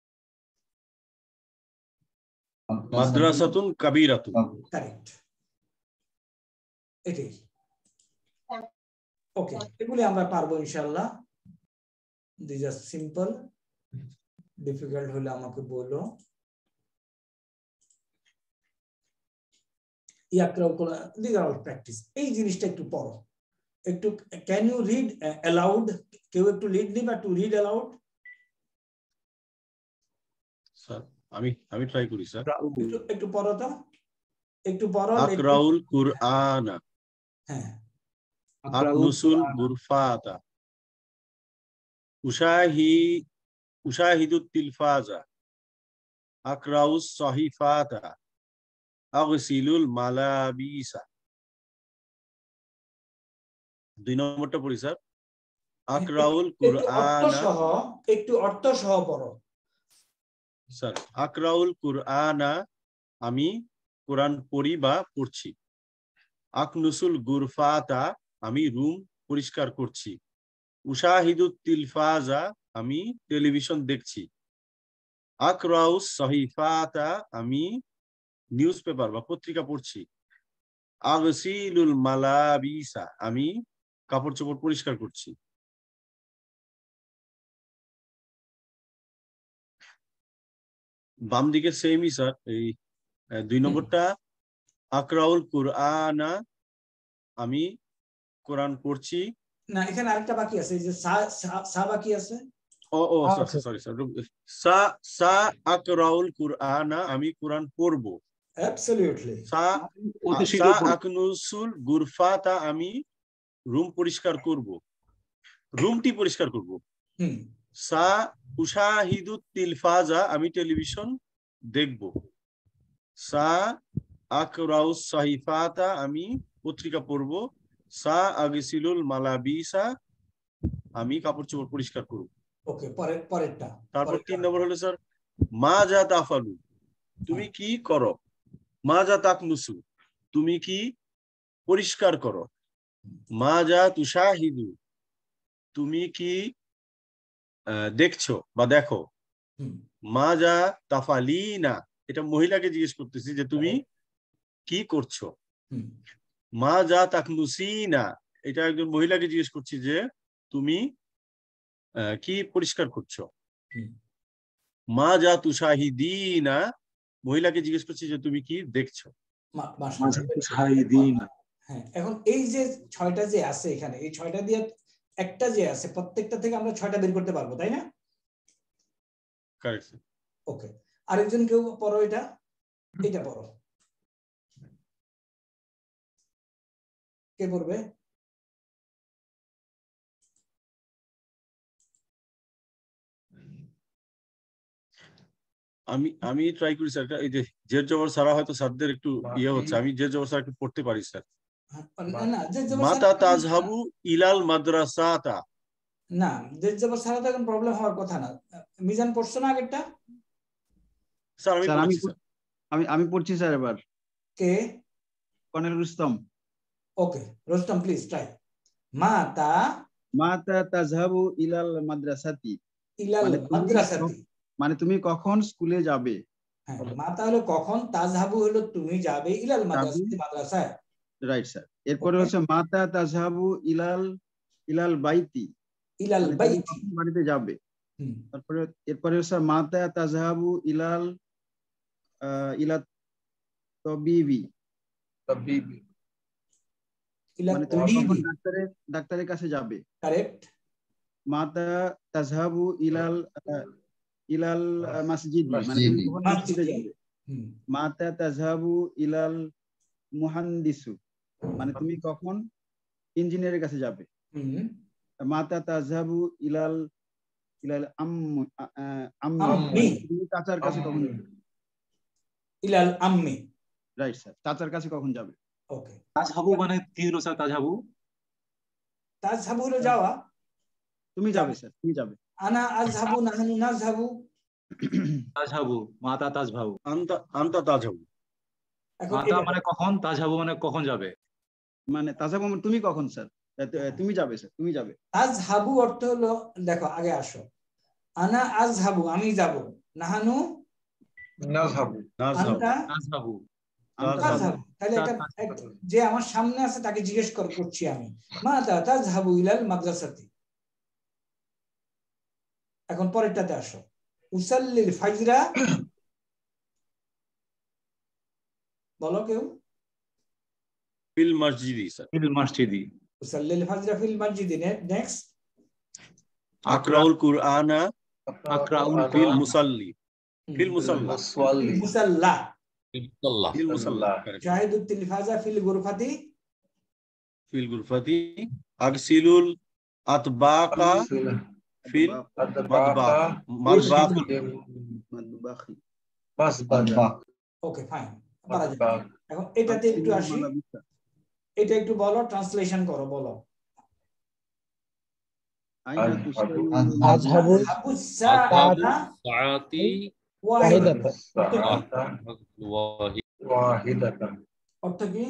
মাদ্রাসাতুন কাবীরাতুন। কারেক্ট, এটাই। ওকে, এগুলি আমরা পারবো ইনশাআল্লাহ। দিস আর সিম্পল, ডিফিকাল্ট হলে আমাকে বলো। ইয়াকরাউ কোরআন, দিস আর অল প্র্যাকটিস। এই জিনিসটা একটু পড়ো একটু। Can you read aloud? কেউ একটু লিড নিবা, টু রিড অ্যালাউড। স্যার আমি আমি ট্রাই করি স্যার। একটু একটু পড়ো তো, একটু পড়ো। আকরাউল কুরআন, হ্যাঁ। আকনুসুল গুরফাতা, উশাহি উশাহিদুত তিলফাজা, আকরাউস সহিফাতা, আগসিলুল মালাবিসা। দুই নম্বরটা পড়ি স্যার। আকরাউল কুরআন, একটু অর্থ সহ পড়ো স্যার। আকরাউল কুরআনা, আমি কোরআন পড়ি বা পড়ছি। আকনুসুল গুরফাতা, আমি রুম পরিষ্কার করছি। উশাহিদুত তিলফাজা, আমি টেলিভিশন দেখছি। আকরাউস সহিফাতা, আমি নিউজ পেপার বা পত্রিকা পড়ছি। আগসিলুল মালাবিসা, আমি কাপড় চোপড় পরিষ্কার করছি। বাম দিকে সেমই স্যার। এই দুই নম্বরটা আকরাউল কুরআনা, আমি কোরআন পড়ছি। না, এখানে আরেকটা বাকি আছে, এই যে সা সা বাকি আছে। Oh oh sorry sir. সা সা আকরাউল কুরআনা, আমি কোরআন পড়বো। অ্যাবসলিউটলি। সা সা আকনুসুল গুরফাতা, আমি রুম পরিষ্কার করব, রুমটি পরিষ্কার করব। হুম। সা উশাহিদুত তিলফাজা, আমি টেলিভিশন দেখব। সা আকরাউস সহিফাতা, আমি পত্রিকা পড়ব। সা আগসিলুল মালাবিসা, আমি কাপড় চোপড় পরিষ্কার করব। ওকে, পরের পরেরটা। তারপর তিন নম্বর হলো স্যার মা যা তাফালু, তুমি কি করো। মা যা তাকনুসু, তুমি কি পরিষ্কার করো। মা যা তুশাহিদু, তুমি কি দেখছো বা দেখো। মা যা তাফালিনা, এটা মহিলাকে জিজ্ঞেস করতেছি যে তুমি কি করছো। মা যা তাকনুসিনা, এটা একজন মহিলাকে জিজ্ঞেস করছি যে তুমি কি পরিষ্কার করছো। মা যা তুশাহিদিনা, মহিলাকে জিজ্ঞেস করছি যে তুমি কি দেখছো। হ্যাঁ, এখন এই যে ছয়টা যে আছে এখানে, এই ছয়টা দিয়ে একটা যে আছে, প্রত্যেকটা থেকে আমরা ছয়টা বের করতে পারবো, তাই না? Correct sir. ওকে, আরেকজন কেউ পড়ো, এটা এটা পড়ো। কে পড়বে? আমি আমি ট্রাই করি স্যার। এই যে জের জবর সারা হয়তো স্যারদের একটু ইয়ে হচ্ছে, আমি জের জবর সারা একটু পড়তে পারি স্যার। মাতা তাজহাবু ইলাল মাদ্রাসাতা, না, জের জবর সারা তো এখন প্রবলেম হওয়ার কথা না। মিজান পড়ছো না আগেরটা? স্যার আমি আমি আমি আমি পড়ছি স্যার এবার। কে? Colonel Rustam. Okay, Rustam please try. মাতা মাতা তাজহাবু ইলাল মাদ্রাসাতি, ইলাল মাদ্রাসাতি মানে তুমি কখন স্কুলে যাবে। হ্যাঁ, মাতা হলো কখন, তাজহাবু হলো তুমি যাবে, ইলাল মাদ্রাসাতি মাদ্রাসায়। Right sir. এরপরে হচ্ছে মাতা তাজহাবু ইলাল ইলাল বাইতি, ইলাল বাইতি বাড়িতে যাবে। তারপরে এরপরে হচ্ছে মাতা তাজহাবু ইলাল ইলা তাবিবি, তাবিবি মানে তুমি কখন ডাক্তারের ডাক্তারের কাছে যাবে। কারেক্ট। মাতা তাজহাবু ইলাল ইলাল মসজিদ, মানে তুমি কখন মসজিদে যাবে। মাতা তাজহাবু ইলাল মুহান্দিসু, মানে তুমি কখন ইঞ্জিনিয়ারের কাছে যাবে। মাতা তাজহাবু ইলাল ইলাল আম্মি আম্মি, তুমি চাচার কাছে কখন যাবে। ইলাল আম্মি, রাইট স্যার। চাচার কাছে কখন যাবে। ওকে। তাজহাবু মানে কি হলো স্যার? তাজহাবু তাযহাবু হলো যাওয়া, তুমি যাবে স্যার, তুমি যাবে। আনা আযহাবু নাহনু নাযহাবু, তাযহাবু মাতা তাযহাবু, আনতা আনতা তাযহাবু। মাতা মানে কখন, তাযহাবু মানে কখন যাবে, মানে তাযহাবু মানে তুমি কখন স্যার, তুমি যাবে স্যার, তুমি যাবে। তাযহাবু অর্থ হলো, দেখো আগে আসো, আনা আযহাবু আমি যাব, নাহানু নাযহাবু আনতা নাযহাবু, তাযহাবু। তাহলে এটা যে আমার সামনে আছে তাকে জিজ্ঞেস করছি আমি, মাতা তাযহাবু ইলাল মাদ্রাসাতি। এখন পরেরটাতে আসো, উসাল্লিল ফাজরা, বলো কেউ। ফিল মসজিদি স্যার, ফিল মসজিদি, উসাল্লিল ফাজরা ফিল মসজিদি। নেক্সট, আকরাউল কুরআনা আকরাউল ফিল মুসাল্লি, ফিল মুসাল্লা, ফিল মুসাল্লা, ফিল মুসাল্লা। শাহিদুত তিলফাজা ফিল গুরফাতি, ফিল গুরফাতি। আগসিলুল আতবাকা ফিল মাদবাখ, মাদবাখ, মাদবাখ। ওকে ফাইন, পারা যায়। এখন এটাতে একটু আসি, এটা একটু বলো, ট্রান্সলেশন করো, বলো। আযহাবু সাআতি ওয়াহিদাতান। অর্থ কি?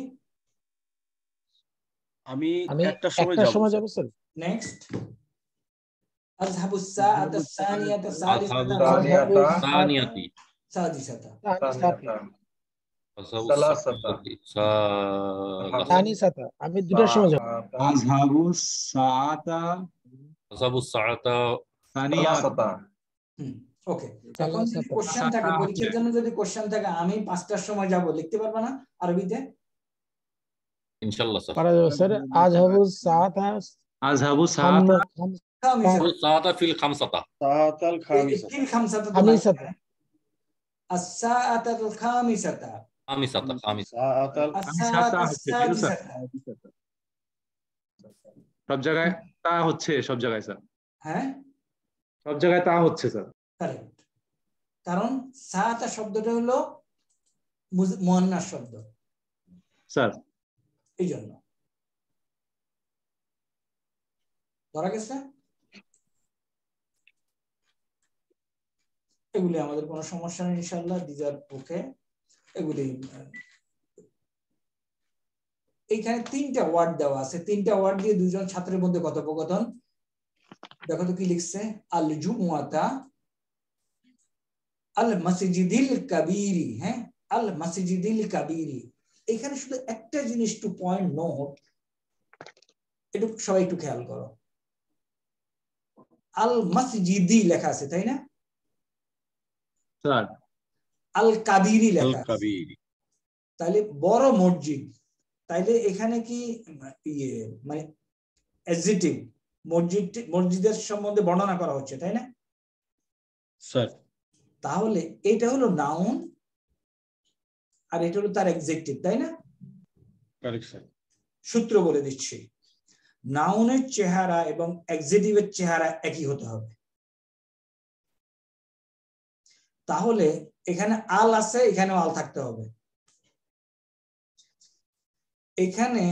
আমি আমি একটা সময় একটা যাব সময় যাব স্যার। নেক্সট, আযহাবু সাআতা সানিয়াতা সালিসাতা সানিয়াতি সাদিসাতা সালাসাতা সানিসাতা, আমি দুটার সময় যাব। আযহাবু সাআতা আযহাবু সাআতা সানিয়াতা। ওকে, এখন যদি কোশ্চেন থাকে, পরীক্ষার জন্য যদি কোশ্চেন থাকে, আমি পাঁচটার সময় যাব, লিখতে পারবে না আরবিতে? ইনশাআল্লাহ স্যার পারা যাবে স্যার। আযহাবু সাআতা, আযহাবু সাআতা সাআতা ফিল খামসাতা, সাআতাল খামিসা, ফিল খামসাতা, খামিসাতা, আস-সাআতাল খামিসাতা, খামিসাতা, খামিসা, সাআতাল আস-সাআতাস সাদিসাতা। সব জায়গায় তা হচ্ছে, সব জায়গায় স্যার, হ্যাঁ সব জায়গায় তা হচ্ছে স্যার। কারেক্ট, কারণ সাআতা শব্দটা হলো মুয়ান্নাস শব্দ স্যার, এই জন্য ধরা গেছে। এগুলি আমাদের কোনো সমস্যা নেই ইনশাআল্লাহ, দিজার পক্ষে এগুলি। এইখানে তিনটা ওয়ার্ড দেওয়া আছে, তিনটা ওয়ার্ড দিয়ে দুজন ছাত্রের মধ্যে কথোপকথন। দেখো তো কি লিখছে, আল জুমুআতা আল মসজিদিল কাবীরি। হ্যাঁ, আল মসজিদিল কাবীরি। এখানে শুধু একটা জিনিস, টু পয়েন্ট নোট, একটু সবাই একটু খেয়াল করো, আল মসজিদি লেখা আছে তাই না, স্যার আল কাবীরি আল লেখা আছে, কাবীরি, তাহলে বড় মসজিদ। তাইলে এখানে কি ইয়ে মানে অ্যাডজেক্টিভ, মসজিদ মসজিদের সম্বন্ধে বর্ণনা করা হচ্ছে তাই না স্যার? তাহলে এটা হলো নাউন আর এটা হলো তার অ্যাডজেক্টিভ, তাই না? Correct sir. সূত্র বলে দিচ্ছি, নাউনের চেহারা এবং অ্যাডজেক্টিভের চেহারা একই হতে হবে। তাহলে এখানে আল আছে, এখানেও আল থাকতে হবে। এখানে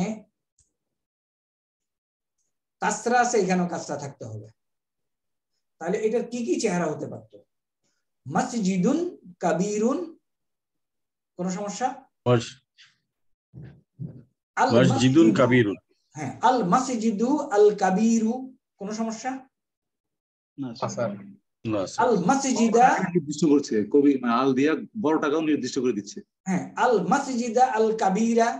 কাসরা আছে, এখানেও কাসরা থাকতে হবে। তাহলে এটার কি কি চেহারা হতে পারত? মসজিদুন কাবীরুন, কোন সমস্যা? আল মসজিদুন কাবীরুন, হ্যাঁ, আল মসজিদু আল কাবীরু, কোন সমস্যা? না স্যার। না স্যার। আল মসজিদা নির্দিষ্ট করছে কবি, মানে আল দিয়া বড়টাকেও নির্দিষ্ট করে দিচ্ছে। হ্যাঁ, আল মসজিদা আল কাবীরা,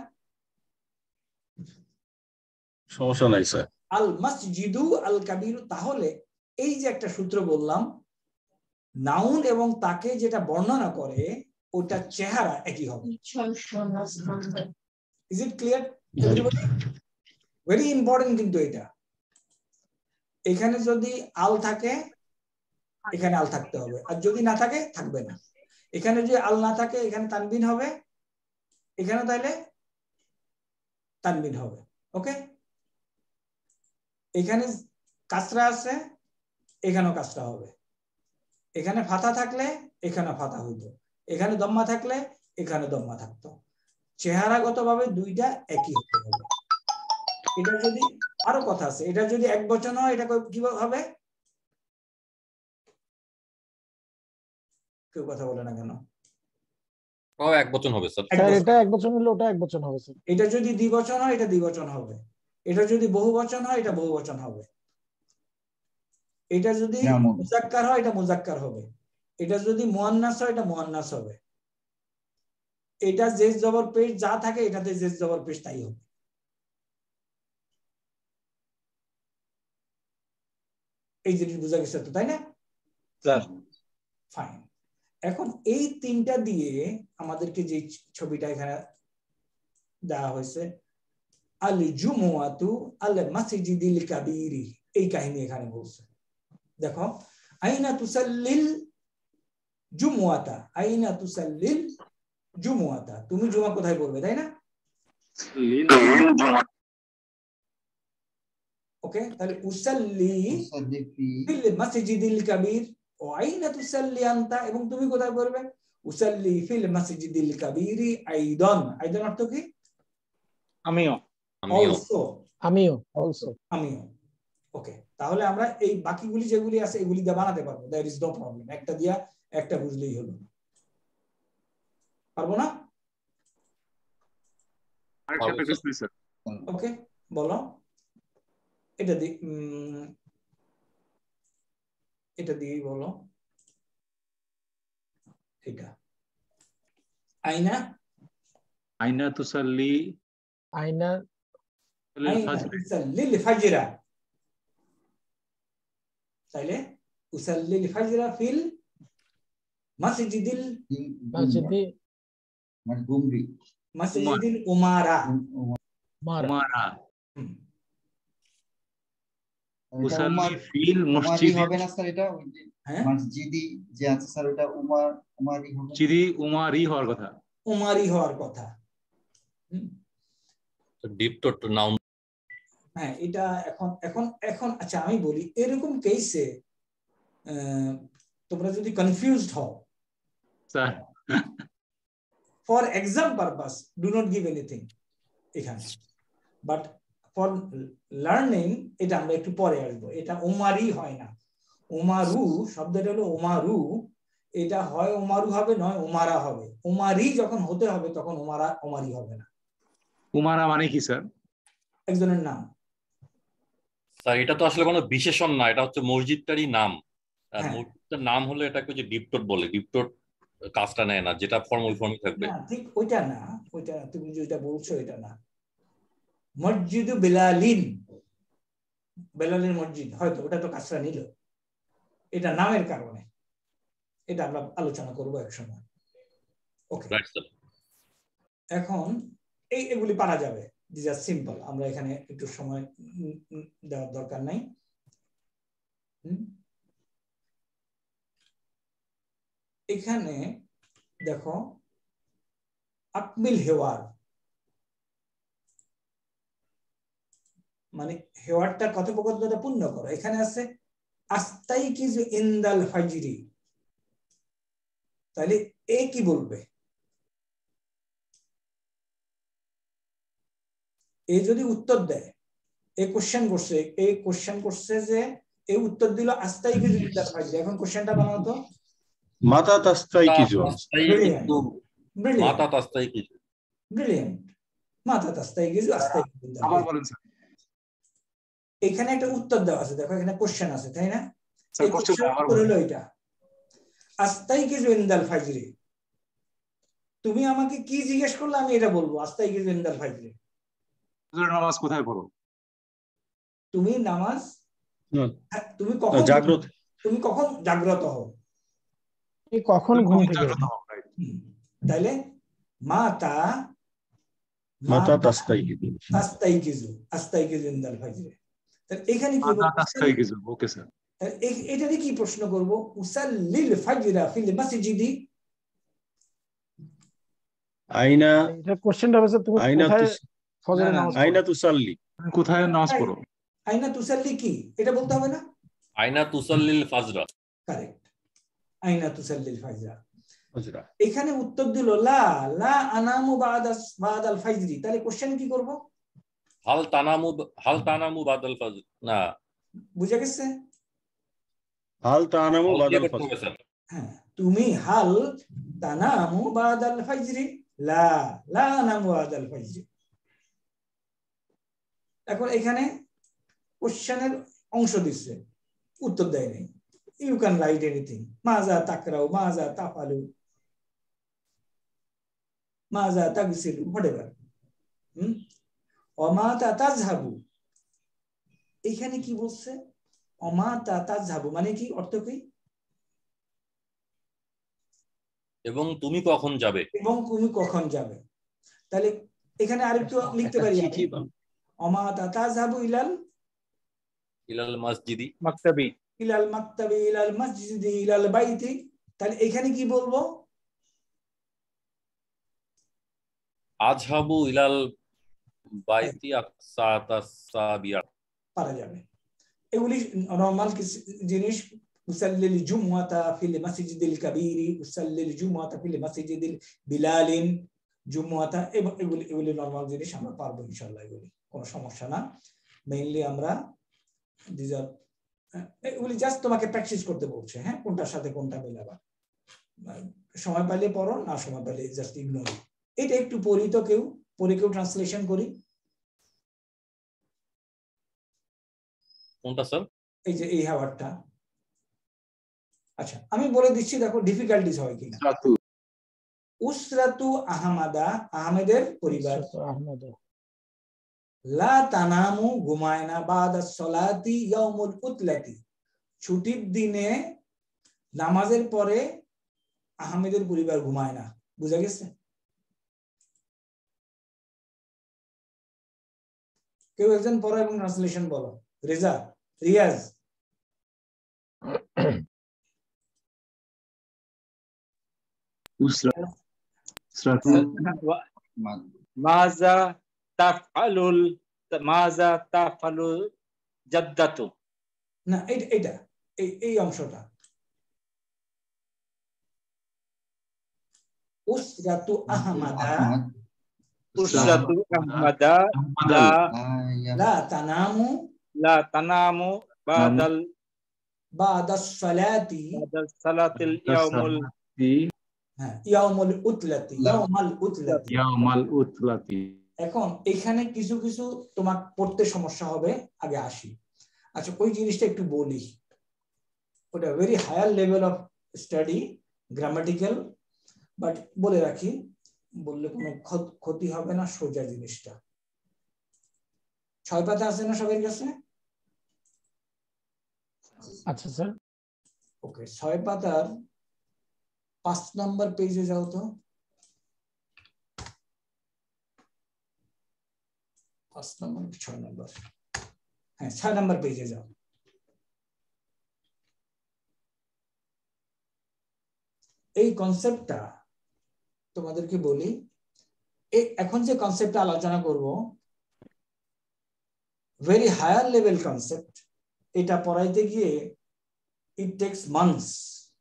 সমস্যা নাই স্যার। আল মসজিদু আল কাবীরু। তাহলে এই যে একটা সূত্র বললাম, নাউন এবং তাকে যেটা বর্ণনা করে ওটা চেহারা একই হবে। Is it clear everybody? Very important কিন্তু এটা। এখানে যদি আল থাকে এখানে আল থাকতে হবে, আর যদি না থাকে থাকবে না। এখানে যদি আল না থাকে এখানে তানবিন হবে, এখানে তাহলে তানবিন হবে। ওকে, এখানে কাসরা আছে, এখানেও কাসরা হবে। এখানে ফাতা থাকলে এখানে ফাতা হইতো, এখানে দম্মা থাকলে এখানে দম্মা থাকতো। চেহারাগত ভাবে দুইটা একই হতে হবে। এটা যদি আরো কথা আছে, এটা যদি এক বচন হয় এটা কিভাবে হবে? কেউ কথা বলে না কেন? ও এক বচন হবে স্যার। স্যার এটা এক বচন হলে ওটা এক বচন হবে স্যার। এটা যদি দ্বিবচন হয় এটা দ্বিবচন হবে, এটা যদি বহুবচন হয় এটা বহুবচন হবে, এটা যদি মুজাক্কার হয় এটা মুজাক্কার হবে, এটা যদি মুয়ান্নাস হয় এটা মুয়ান্নাস হবে, এটা জেস জবর পেশ যা থাকে এটাতে জেস জবর পেশ তাই হবে। এই জিনিস বোঝা গেছে তো, তাই না স্যার? ফাইন। এখন এই তিনটা দিয়ে আমাদেরকে যে ছবিটা এখানে দেওয়া হয়েছে, আল জুমুআতু আল মাসজিদিল কাবীরি, এই কাহিনী এখানে বলছে। দেখো, আইনা তুসাল্লিল জুমুআতা, আইনা তুসাল্লিল জুমুআতা, তুমি জুমা কোথায় পড়বে, তাই না? ওকে, তাহলে উসাল্লি ফিল মাসজিদিল কাবীর ও আইনা তুসাল্লি আনতা, এবং তুমি কোথায় পড়বে? উসাল্লি ফিল মাসজিদিল কাবীরি আইদান, আইদান অর্থ কি? আমিও, অলসো, আমিও, অলসো, আমিও। ওকে, তাহলে আমরা এই বাকিগুলি যেগুলি আছে এগুলি দিয়ে বানাতে পারবো, দ্যাট ইজ নো প্রবলেম। একটা দিয়া একটা বুঝলেই হলো, পারবো না? ওকে, বলো এটা দি এটা দিয়েই বলো, এটা আইনা আইনা তুসাল্লি আইনা তুসাল্লিল ফাজরা, তাইলে উসাল্লিল ফাজরা ফিল মাসজিদিল মসজিদি মাসগুমরি মাসজিদিল উমারা উমারা, উসাল্লি ফিল মসজিদি হবে না স্যার? এটা মসজিদি যে আছে স্যার, এটা উমার উমারি হবে, মসজিদি উমারি হওয়ার কথা, উমারি হওয়ার কথা। ডিপ টু নাউন। হ্যাঁ, এটা এখন এখন এখন আচ্ছা আমি বলি, এরকম কেসে তোমরা যদি কনফিউজড হও, sir for exam purpose do not give anything এখানে, বাট ফর লার্নিং এটা আমরা একটু পরে আসবো। এটা উমারি হয় না, উমারু শব্দটা হলো উমারু, এটা হয় উমারু হবে নয় উমারা হবে। উমারি যখন হতে হবে তখন উমারা উমারি হবে না। উমারা মানে কি স্যার? একজনের নাম স্যার। এটা তো আসলে কোনো বিশেষণ না, এটা হচ্ছে মসজিদটারই নাম। আর মসজিদটার নাম হলে এটাকে যে ডিপটোট বলে, ডিপটোট কাজটা নেয় না, যেটা ফর্মাল ফর্মে থাকবে। না, ঠিক ওইটা না, ওইটা তুমি যেটা বলছো এটা না। মসজিদু বেলালিন, বেলালের মসজিদ হয়তো ওটা তো কাজটা নিল, এটা নামের কারণে, এটা আমরা আলোচনা করবো এক সময়। ওকে, এখন এই এগুলি পারা যাবে, দিস আর সিম্পল, আমরা এখানে একটু সময় দেওয়ার দরকার নাই। এখানে দেখো আকমিল হেওয়ার, মানে হেওয়ারটা কথোপকথনটা পূর্ণ করো। এখানে আছে আস্তাইকিজু ইনদাল ফাজরি, তাহলে এ কি বলবে? এ যদি উত্তর দেয়, এ কোশ্চেন করছে, এই কোশ্চেন করছে যে এই উত্তর দিল আস্তাইকিজু ইনদাল ফাজরি। এখন কোশ্চেনটা বানাও তো, মাতা তাস্তাইকিজু, মাতা তাস্তাইকিজু, ব্রিলিয়ান্ট, মাতা তাস্তাইকিজু আস্তাইকিজু। আবার বলেন স্যার। এখানে একটা উত্তর দেওয়া আছে, দেখো এখানে কোশ্চেন আছে, তাই না? স্যার কোশ্চেন আবার হলো এটা আস্তাইকিজু ইনদাল ফাজরি। তুমি আমাকে কি জিজ্ঞেস করলে আমি এটা বলবো, আস্তাইকিজু ইনদাল ফাজরি। নামাজ কোথায় পড়ো? তুমি নামাজ তুমি কখন জাগ্রত, তুমি কখন জাগ্রত হও, তুমি কখন ঘুম থেকে ওঠো। তাইলে মাতা মাতা তাস্তাইকিজু তাস্তাইকিজু আস্তাইকিজু ইনদাল ফাজরি। তাহলে এখানে কি মাতা তাস্তাইকিজু, ওকে স্যার। এটারে কি প্রশ্ন করব? উসাল্লিল ফাজরা ফিল মাসজিদি, আইনা, এটা কোশ্চেনটা হবে তুমি কোথায় ফজরের নামাজ পড়ো, আইনা তুসাল্লি, তুমি কোথায় নামাজ পড়ো? আইনা তুসাল্লি কি এটা বলতে হবে না? আইনা তুসাল্লিল ফাজরা, কারেক্ট, আইনা তুসাল্লিল ফাজরা। ফাজরা, এখানে উত্তর দিল লা লা আনামু বাদা বাদাল ফাজরি, তাহলে কোশ্চেন কি করব? হাল তানামু হাল তানামু বাদাল ফাজর না বুঝা গেছে হাল তানামু হাল দিয়ে বাদাল করতে ফাজর হবে স্যার হ্যাঁ তুমি হাল তানামু বাদাল ফাজরি লা লা নামু বাদাল ফাজরি এখন এখানে কোশ্চেনের অংশ দিচ্ছে উত্তর দেয় নাই ইউ ক্যান রাইট এনিথিং মাজা তাকরাউ মাজা তাফালু মাজা তাগসিলু হোয়াটএভার হুম অমা তাতাযহাবু এখানে কি বলছে অমা তাতাযহাবু মানে কি অর্থ কি এবং তুমি কখন যাবে এবং তুমি কখন যাবে তাহলে এখানে আরেকটু লিখতে পারি আমি অমা তাতাযহাবু ইলাল ইলাল মসজিদি মাকতাবি ইলাল মাকতাবি ইলাল মসজিদি ইলাল বাইতি তাহলে এখানে কি বলবো আযহাবু ইলাল বাইতি আস-সাআতাস সাবিয়া পারা যাবে এগুলি নরমাল জিনিস উসাল্লিল জুমআতা ফিল মাসজিদিল কাবীরি উসাল্লিল জুমআতা ফিল মাসজিদিল বিলালিন জুমআতা এগুলি এগুলি নরমাল জিনিস আমরা পারবো ইনশাআল্লাহ এগুলি কোনো সমস্যা না মেইনলি আমরা দিস আর এগুলি জাস্ট তোমাকে প্র্যাকটিস করতে বলছে হ্যাঁ কোনটার সাথে কোনটা মেলাবা সময় পেলে পড়ো না সময় পেলে জাস্ট ইগনোর এটা একটু পড়ি তো কেউ পড়ে কেউ ট্রান্সলেশন করি কোনটা স্যার এই যে এই হাওয়ারটা আচ্ছা আমি বলে দিচ্ছি দেখো ডিফিকাল্টিস হয় কিনা উসরাতু আহমাদা আহমেদের পরিবার লা তানামু ঘুমায় না বাদা সলাতি ইয়াউমুল উতলাতি ছুটির দিনে নামাজের পরে আহমেদের পরিবার ঘুমায় না বুঝা গেছে কেউ একজন পড়ো এবং ট্রান্সলেশন বলো রেজা রিয়াজ মাজা তাফআলুল মাজা তাফআলুল জাদ্দাতু না এটা এটা এই এই অংশটা উসরাতু আহমাদা উসরাতু আহমাদা লা লা তানামু লা তানামু বাদাল বাদাস সালাতি বাদাল সালাতিল ইয়াউমুল হ্যাঁ ইয়াউমুল উতলাতি ইয়াউমাল উতলাতি ইয়াউমাল উতলাতি এখন এখানে কিছু কিছু তোমার পড়তে সমস্যা হবে আগে আসি আচ্ছা ওই জিনিসটা একটু বলি ওটা very higher level of study grammatical but বলে রাখি বললে কোনো ক্ষতি হবে না সোজা জিনিসটা ছয় পাতা আছে না সবার কাছে আচ্ছা স্যার ওকে ছয় পাতার পাঁচ নাম্বার পেজে যাও তো পাঁচ নাম্বার ছয় নাম্বার হ্যাঁ ছয় নাম্বার পেজে যাও এই কনসেপ্টটা তোমাদেরকে বলি এখন যে কনসেপ্টটা আলোচনা করব ভেরি হায়ার লেভেল কনসেপ্ট এটা পড়াইতে গিয়ে ইট টেকস মান্থস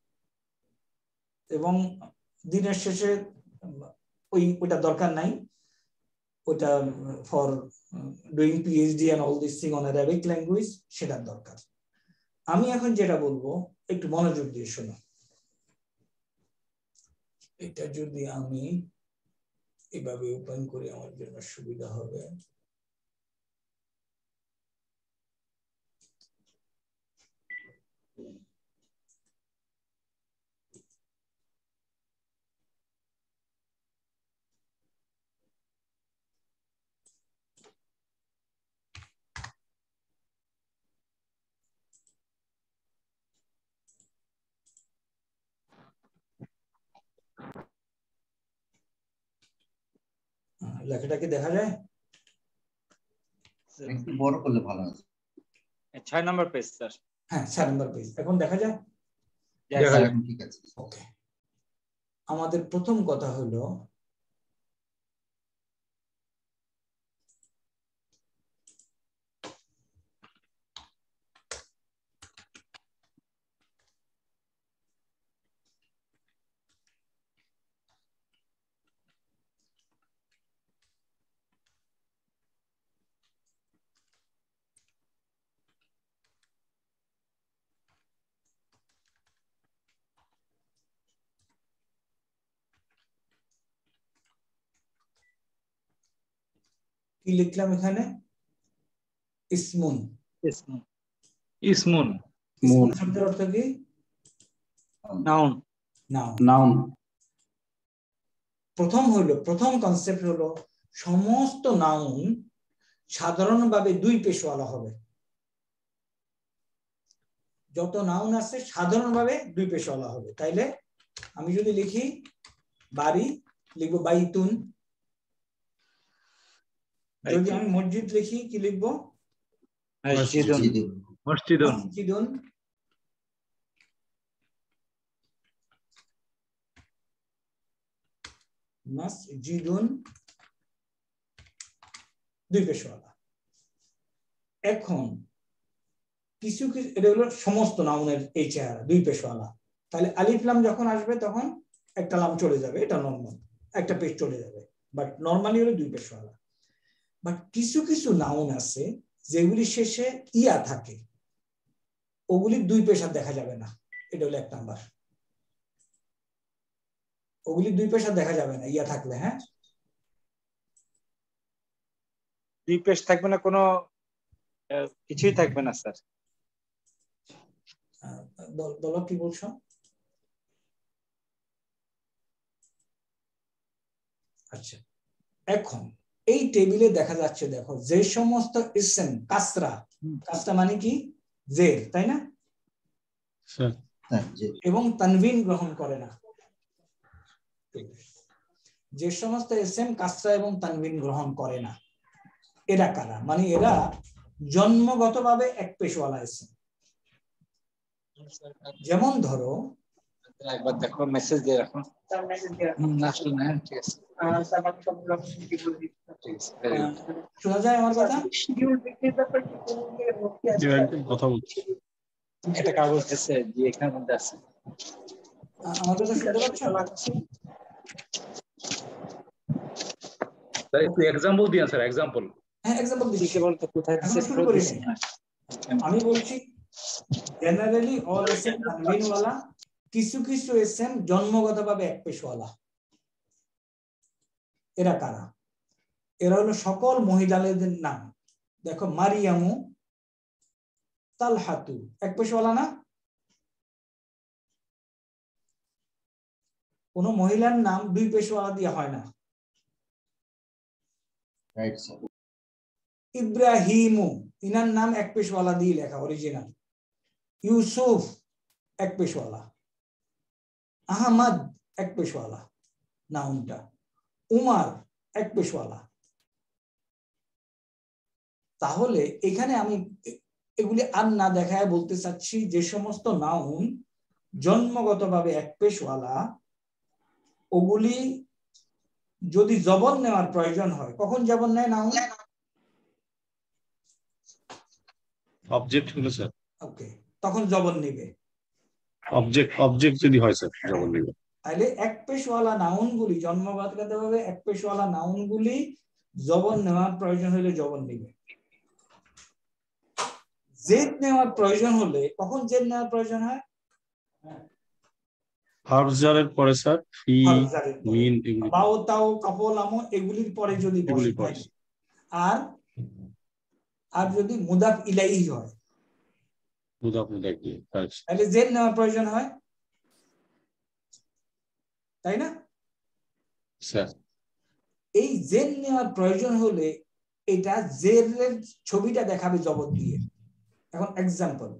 এবং দিনের শেষে ওই ওটা দরকার নাই ওটা for doing PhD and all this thing on Arabic language সেটার দরকার আমি এখন যেটা বলবো একটু মনোযোগ দিয়ে শোনো এটা যদি আমি এভাবে ওপেন করি আমার জন্য সুবিধা হবে লেখাটা কি দেখা যায় একটু বড় করলে ভালো হয় ছয় নম্বর পেজ স্যার হ্যাঁ ছয় নম্বর পেজ এখন দেখা যায় ঠিক আছে ওকে আমাদের প্রথম কথা হলো কি লিখলাম এখানে? ইসমুন। ইসমুন ইসমুন ইসমুন শব্দের অর্থ কি? নাউন। নাউন। নাউন। প্রথম হলো প্রথম কনসেপ্ট হলো সমস্ত নাউন সাধারণভাবে দুই পেশওয়ালা হবে। যত নাউন আছে সাধারণভাবে দুই পেশওয়ালা হবে। তাইলে আমি যদি লিখি বাড়ি, লিখবো বাইতুন। যদি আমি মসজিদ লিখি কি লিখবো? মসজিদুন। মসজিদুন। মসজিদুন। মসজিদুন দুই পেশওয়ালা। এখন কিছু কিছু এটা হলো সমস্ত নাউনের এই চেহারা দুই পেশওয়ালা। তাহলে আলিফ লাম যখন আসবে তখন একটা লাম চলে যাবে, এটা নরমাল, একটা পেশ চলে যাবে, বাট নরমালি হলো দুই পেশওয়ালা। বাট কিছু কিছু নাউন আছে যেগুলি শেষে ইয়া থাকে, ওগুলি দুই পেশা দেখা যাবে না, এটা হলো এক নাম্বার। ওগুলি দুই পেশা দেখা যাবে না ইয়া থাকলে। হ্যাঁ, দুই পেশ থাকবে না, কোনো কিছুই থাকবে না স্যার। বলো কি বলছো? আচ্ছা, এখন এই টেবিলে দেখা যাচ্ছে, দেখো যে সমস্ত ইসম কাসরা, কাসরা মানে কি জের, তাই না? এবং তানবিন গ্রহণ করে না, যে সমস্ত ইসম কাসরা এবং তানবিন গ্রহণ করে না, এরা কারা? মানে এরা জন্মগতভাবে এক পেশওয়ালা ইসম। যেমন ধরো, একবার দেখো মেসেজ দিয়ে রাখো। আসলে না, ঠিক আছে, শোনা যায় আমার কথা? কথা বলছি, এটা কাগজ আছে যে এখানের মধ্যে আছে। আমার কথা শুনতে পাচ্ছ? স্যার একটু एग्जांपल দিন স্যার, एग्जांपल। হ্যাঁ, एग्जांपल দিচ্ছি। কি বলতে কোথায় আছে শুরু করি নাই। আমি বলছি জেনারেলি অল এসএম তানবিন ওয়ালা, কিছু কিছু এসএম জন্মগতভাবে এক পেশওয়ালা। এরা কারা? এরা হলো সকল মহিলাদের নাম। দেখো মারিয়ামু, তালহাতু, এক পেশওয়ালা না? কোন মহিলার নাম দুই পেশওয়ালা দিয়ে হয় না। ইব্রাহিমু, ইনার নাম এক পেশওয়ালা দিয়ে লেখা অরিজিনাল। ইউসুফ এক পেশওয়ালা। আহমদ এক পেশওয়ালা নাউনটা। উমার এক পেশওয়ালা। তাহলে এখানে আমি এগুলি আর না দেখায় বলতে চাচ্ছি, যে সমস্ত নাউন জন্মগতভাবে এক পেশওয়ালা, ওগুলি যদি জবর নেওয়ার প্রয়োজন হয়, কখন জবর নেয় নাউন? অবজেক্ট হলো স্যার। ওকে, তখন জবর নেবে। অবজেক্ট অবজেক্ট যদি হয় স্যার জবর নেবে। তাহলে এক পেশওয়ালা নাউনগুলি, জন্মগতভাবে এক পেশওয়ালা নাউনগুলি জবর নেওয়ার প্রয়োজন হলে জবর নেবে। জেদ নেওয়ার প্রয়োজন হলে কখন জেদ নেওয়ার প্রয়োজন হয়? হারফ জারের পরে স্যার, ফি, মিন, এগুলি বাও, তাও, কাফল, আমো এগুলির পরে যদি বসে থাকে, আর আর যদি মুদাফ ইলাইহি হয়, মুদাফ ইলাইহি, তাহলে জেদ নেওয়ার প্রয়োজন হয়, তাই না স্যার? এই জেদ নেওয়ার প্রয়োজন হলে এটা জেরের ছবিটা দেখাবে জবর দিয়ে। এখন এক্সাম্পল,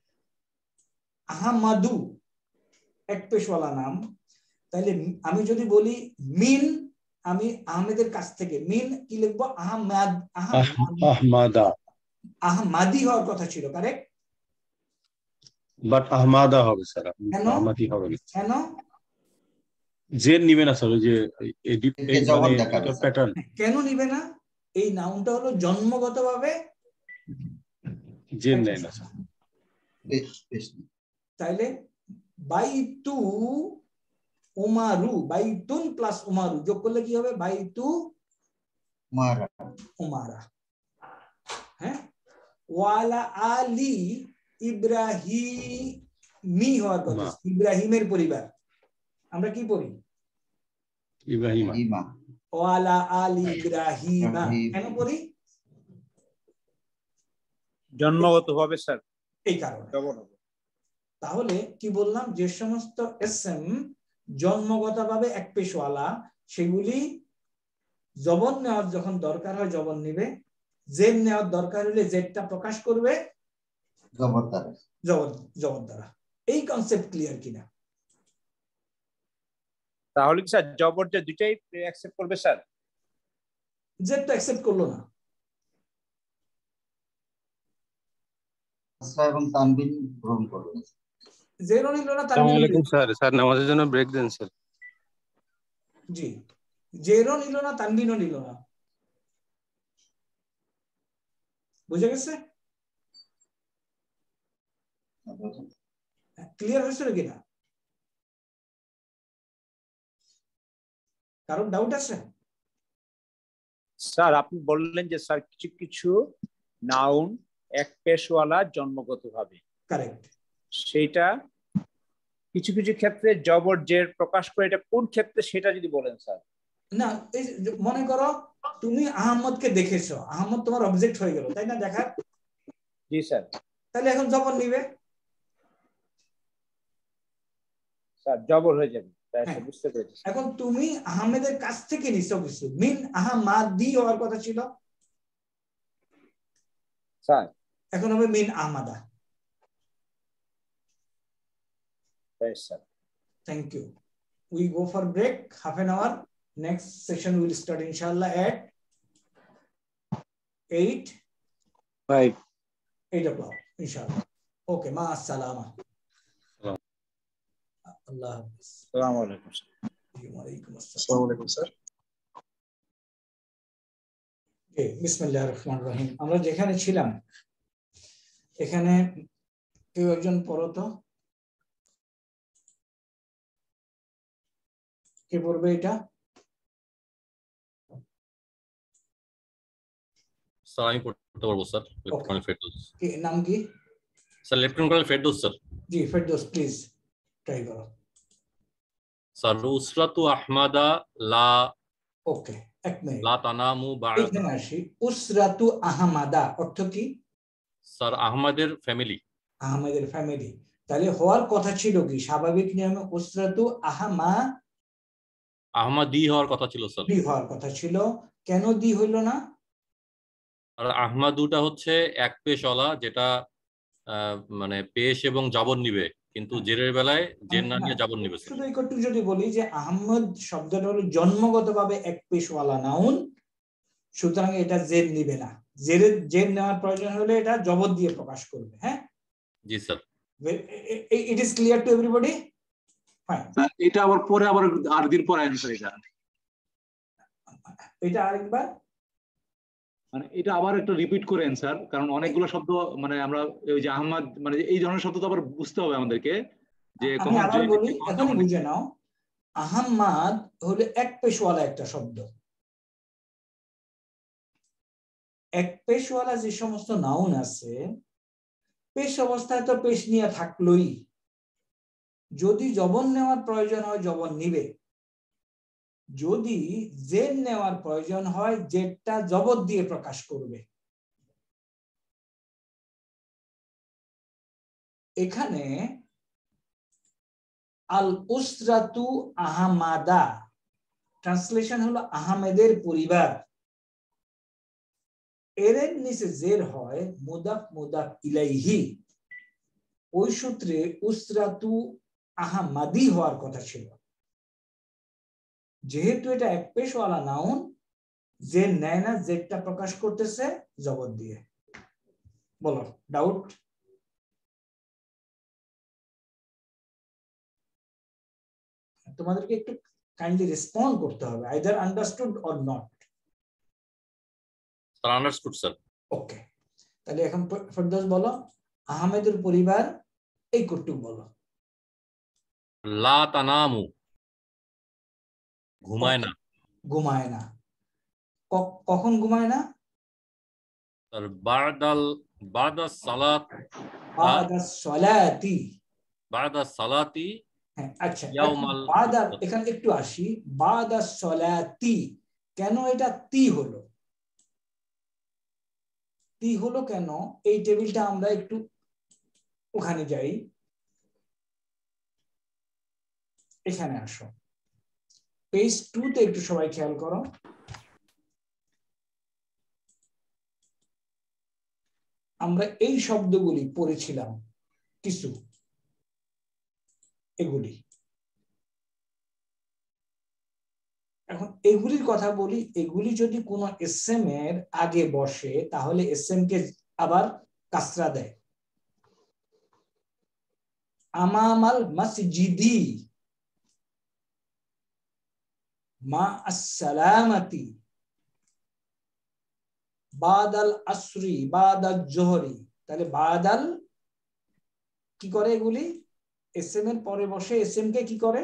আহমাদু এক পেশওয়ালা নাম, তাহলে আমি যদি বলি মিন, আমি আহমেদের কাছ থেকে, মিন কি লিখবো? আহমাদ, আহমাদা, আহমাদি হওয়ার কথা ছিল, কারেক্ট? বাট আহমাদা হবে স্যার, কেন? আহমাদি হবে না। কেন? জেন নিবে না স্যার, ওই যে এই মানে এটা প্যাটার্ন। কেন নিবে না? এই নাউনটা হলো জন্মগতভাবে জেন নেয় না স্যার। তাইলে বাইতু উমারু, বাইতুন প্লাস উমারু যোগ করলে কি হবে? বাইতু উমারা, উমারা। হ্যাঁ, ওয়ালা আলি ইব্রাহিমি হওয়ার কথা, ইব্রাহিমের পরিবার। আমরা কি পড়ি? ইব্রাহিমা। ওয়ালা আলি ইব্রাহিম কেন পড়ি? জন্মগতভাবে স্যার এই কারণে। তাহলে কি বললাম, যে সমস্ত এসএম জন্মগতভাবে এক পেশওয়ালা সেগুলি জবর নেওয়ার যখন দরকার হয় জবর নিবে, জেড নেওয়ার দরকার হলে জেডটা প্রকাশ করবে জবর দ্বারা। জবর জবর দ্বারা। এই কনসেপ্ট ক্লিয়ার কিনা? তাহলে কি স্যার জবর যে দুটাই অ্যাকসেপ্ট করবে স্যার? জেড তো অ্যাকসেপ্ট করলো না। আসরা এবং তানবিন গ্রহণ করবে। জেরো নিল না, আসসালামু আলাইকুম স্যার। স্যার নামাজের জন্য ব্রেক দেন স্যার। জি, জেরো নিল না, তানবিনও নিল না। বুঝে গেছে? ক্লিয়ার হয়েছিল কিনা? কারণ ডাউট আছে? স্যার আপনি বললেন যে স্যার কিছু কিছু নাউন এক পেশওয়ালা জন্মগতভাবে, কারেক্ট। সেটা কিছু কিছু ক্ষেত্রে জবর জের প্রকাশ করে, এটা কোন ক্ষেত্রে সেটা যদি বলেন স্যার। না, এই মনে করো তুমি আহমদকে দেখেছো, আহমদ তোমার অবজেক্ট হয়ে গেল, তাই না? দেখা। জি স্যার। তাহলে এখন জবর নিবে স্যার, জবর হয়ে যাবে। বুঝতে পেরেছি। এখন তুমি আহমেদের কাছ থেকে নিছো কিছু, মিন আহমাদি হওয়ার কথা ছিল স্যার, এখন হবে মিন আহমাদা। Yes, sir. Thank you. We go for break, half an hour. Next session will start inshallah at eight. Right. Eight o'clock, inshallah. Okay, ma salama. Allah Hafiz. Assalamu alaikum. Wa alaikum assalam. Assalamu alaikum, sir. Okay, Bismillahir Rahmanir Rahim. আমরা যেখানে ছিলাম এখানে কেউ একজন পড়ো তো, কে পড়বে এটা? স্যার আমি পড়তে পারবো স্যার। লেফটেন্যান্ট ফেরদৌস। কি নাম কি sir? Lieutenant colonel Ferdous sir. জি ফেরদৌস, প্লিজ ট্রাই করো স্যার। উসরাতু আহমাদা লা। ওকে, এক মিনিট। লা তানামু বা'দা। এখানে আসি। উসরাতু আহমাদা অর্থ কি স্যার? আহমদের ফ্যামিলি। আহমেদের ফ্যামিলি। তাহলে হওয়ার কথা ছিল কি স্বাভাবিক নিয়মে উসরাতু আহমা আহমাদি হওয়ার কথা ছিল স্যার। দি হওয়ার কথা ছিল, কেন দি হইল না? আর আহমাদুটা হচ্ছে এক পেশওয়ালা, যেটা মানে পেশ এবং জাবর নিবে, কিন্তু জেরের বেলায় জের না নিয়ে জাবর নিবে। শুধু একটু যদি বলি যে আহমদ শব্দটা হলো জন্মগতভাবে এক পেশওয়ালা নাউন, সুতরাং এটা জের নিবে না। জেরের জের নেওয়ার প্রয়োজন হলে এটা জবর দিয়ে প্রকাশ করবে। হ্যাঁ জি sir. It is clear to everybody? Fine. এটা আবার পরে আবার আট দিন পরে অ্যানসার। এটা এটা আরেকবার মানে এটা আবার একটা রিপিট করে অ্যানসার, কারণ অনেকগুলো শব্দ মানে আমরা ওই যে আহমদ মানে এই ধরনের শব্দ তো আবার বুঝতে হবে আমাদেরকে যে আমি আবার বলি, এখনই বুঝে নাও। আহমদ হলো এক পেশওয়ালা একটা শব্দ। এক পেশওয়ালা যে সমস্ত নাউন আছে, পেশ অবস্থায় তো পেশ নিয়ে থাকলোই, যদি জবর নেওয়ার প্রয়োজন হয় জবর নিবে, যদি জের নেওয়ার প্রয়োজন হয় জেরটা জবর দিয়ে প্রকাশ করবে। এখানে আল উসরাতু আহমাদা ট্রান্সলেশন হলো আহমেদের পরিবার। এর নিচে জের হয় মুদাফ মুদাফ ইলাইহি, ওই সূত্রে উসরাতু আহমাদি হওয়ার কথা ছিল। যেহেতু এটা এক পেশওয়ালা নাউন, জের নেয় না, জেরটা প্রকাশ করতেছে জবর দিয়ে। বলো ডাউট? তোমাদেরকে একটু কাইন্ডলি রেসপন্ড করতে হবে, either understood or not. Sir understood sir. Okay, তাহলে এখন ফেরদৌস বলো আহমেদের পরিবার এই কটুক বলো। লা তানামু ঘুমায় না। ঘুমায় না। কখন ঘুমায় না? স্যার বাদাল বাদাস সালাত। বাদাস সালাতি। বাদাস সালাতি। হ্যাঁ আচ্ছা, বাদা এখানে একটু আসি। বাদাস সালাতি কেন এটা তি হলো? তি হলো কেন? এই টেবিলটা আমরা একটু ওখানে যাই, এখানে আসো, পেজ টু তে একটু সবাই খেয়াল করো। আমরা এই শব্দগুলি পড়েছিলাম কিছু, এগুলি এখন এগুলির কথা বলি। এগুলি যদি কোনো এসএম এর আগে বসে তাহলে এসএম কে আবার কাসরা দেয়। আমামাল মসজিদি, মা আসসালামাতি, বাদাল আসরি, বাদাল জোহরি। তাহলে বাদাল কি করে? এগুলি এসএম এর পরে বসে এসএম কে কি করে?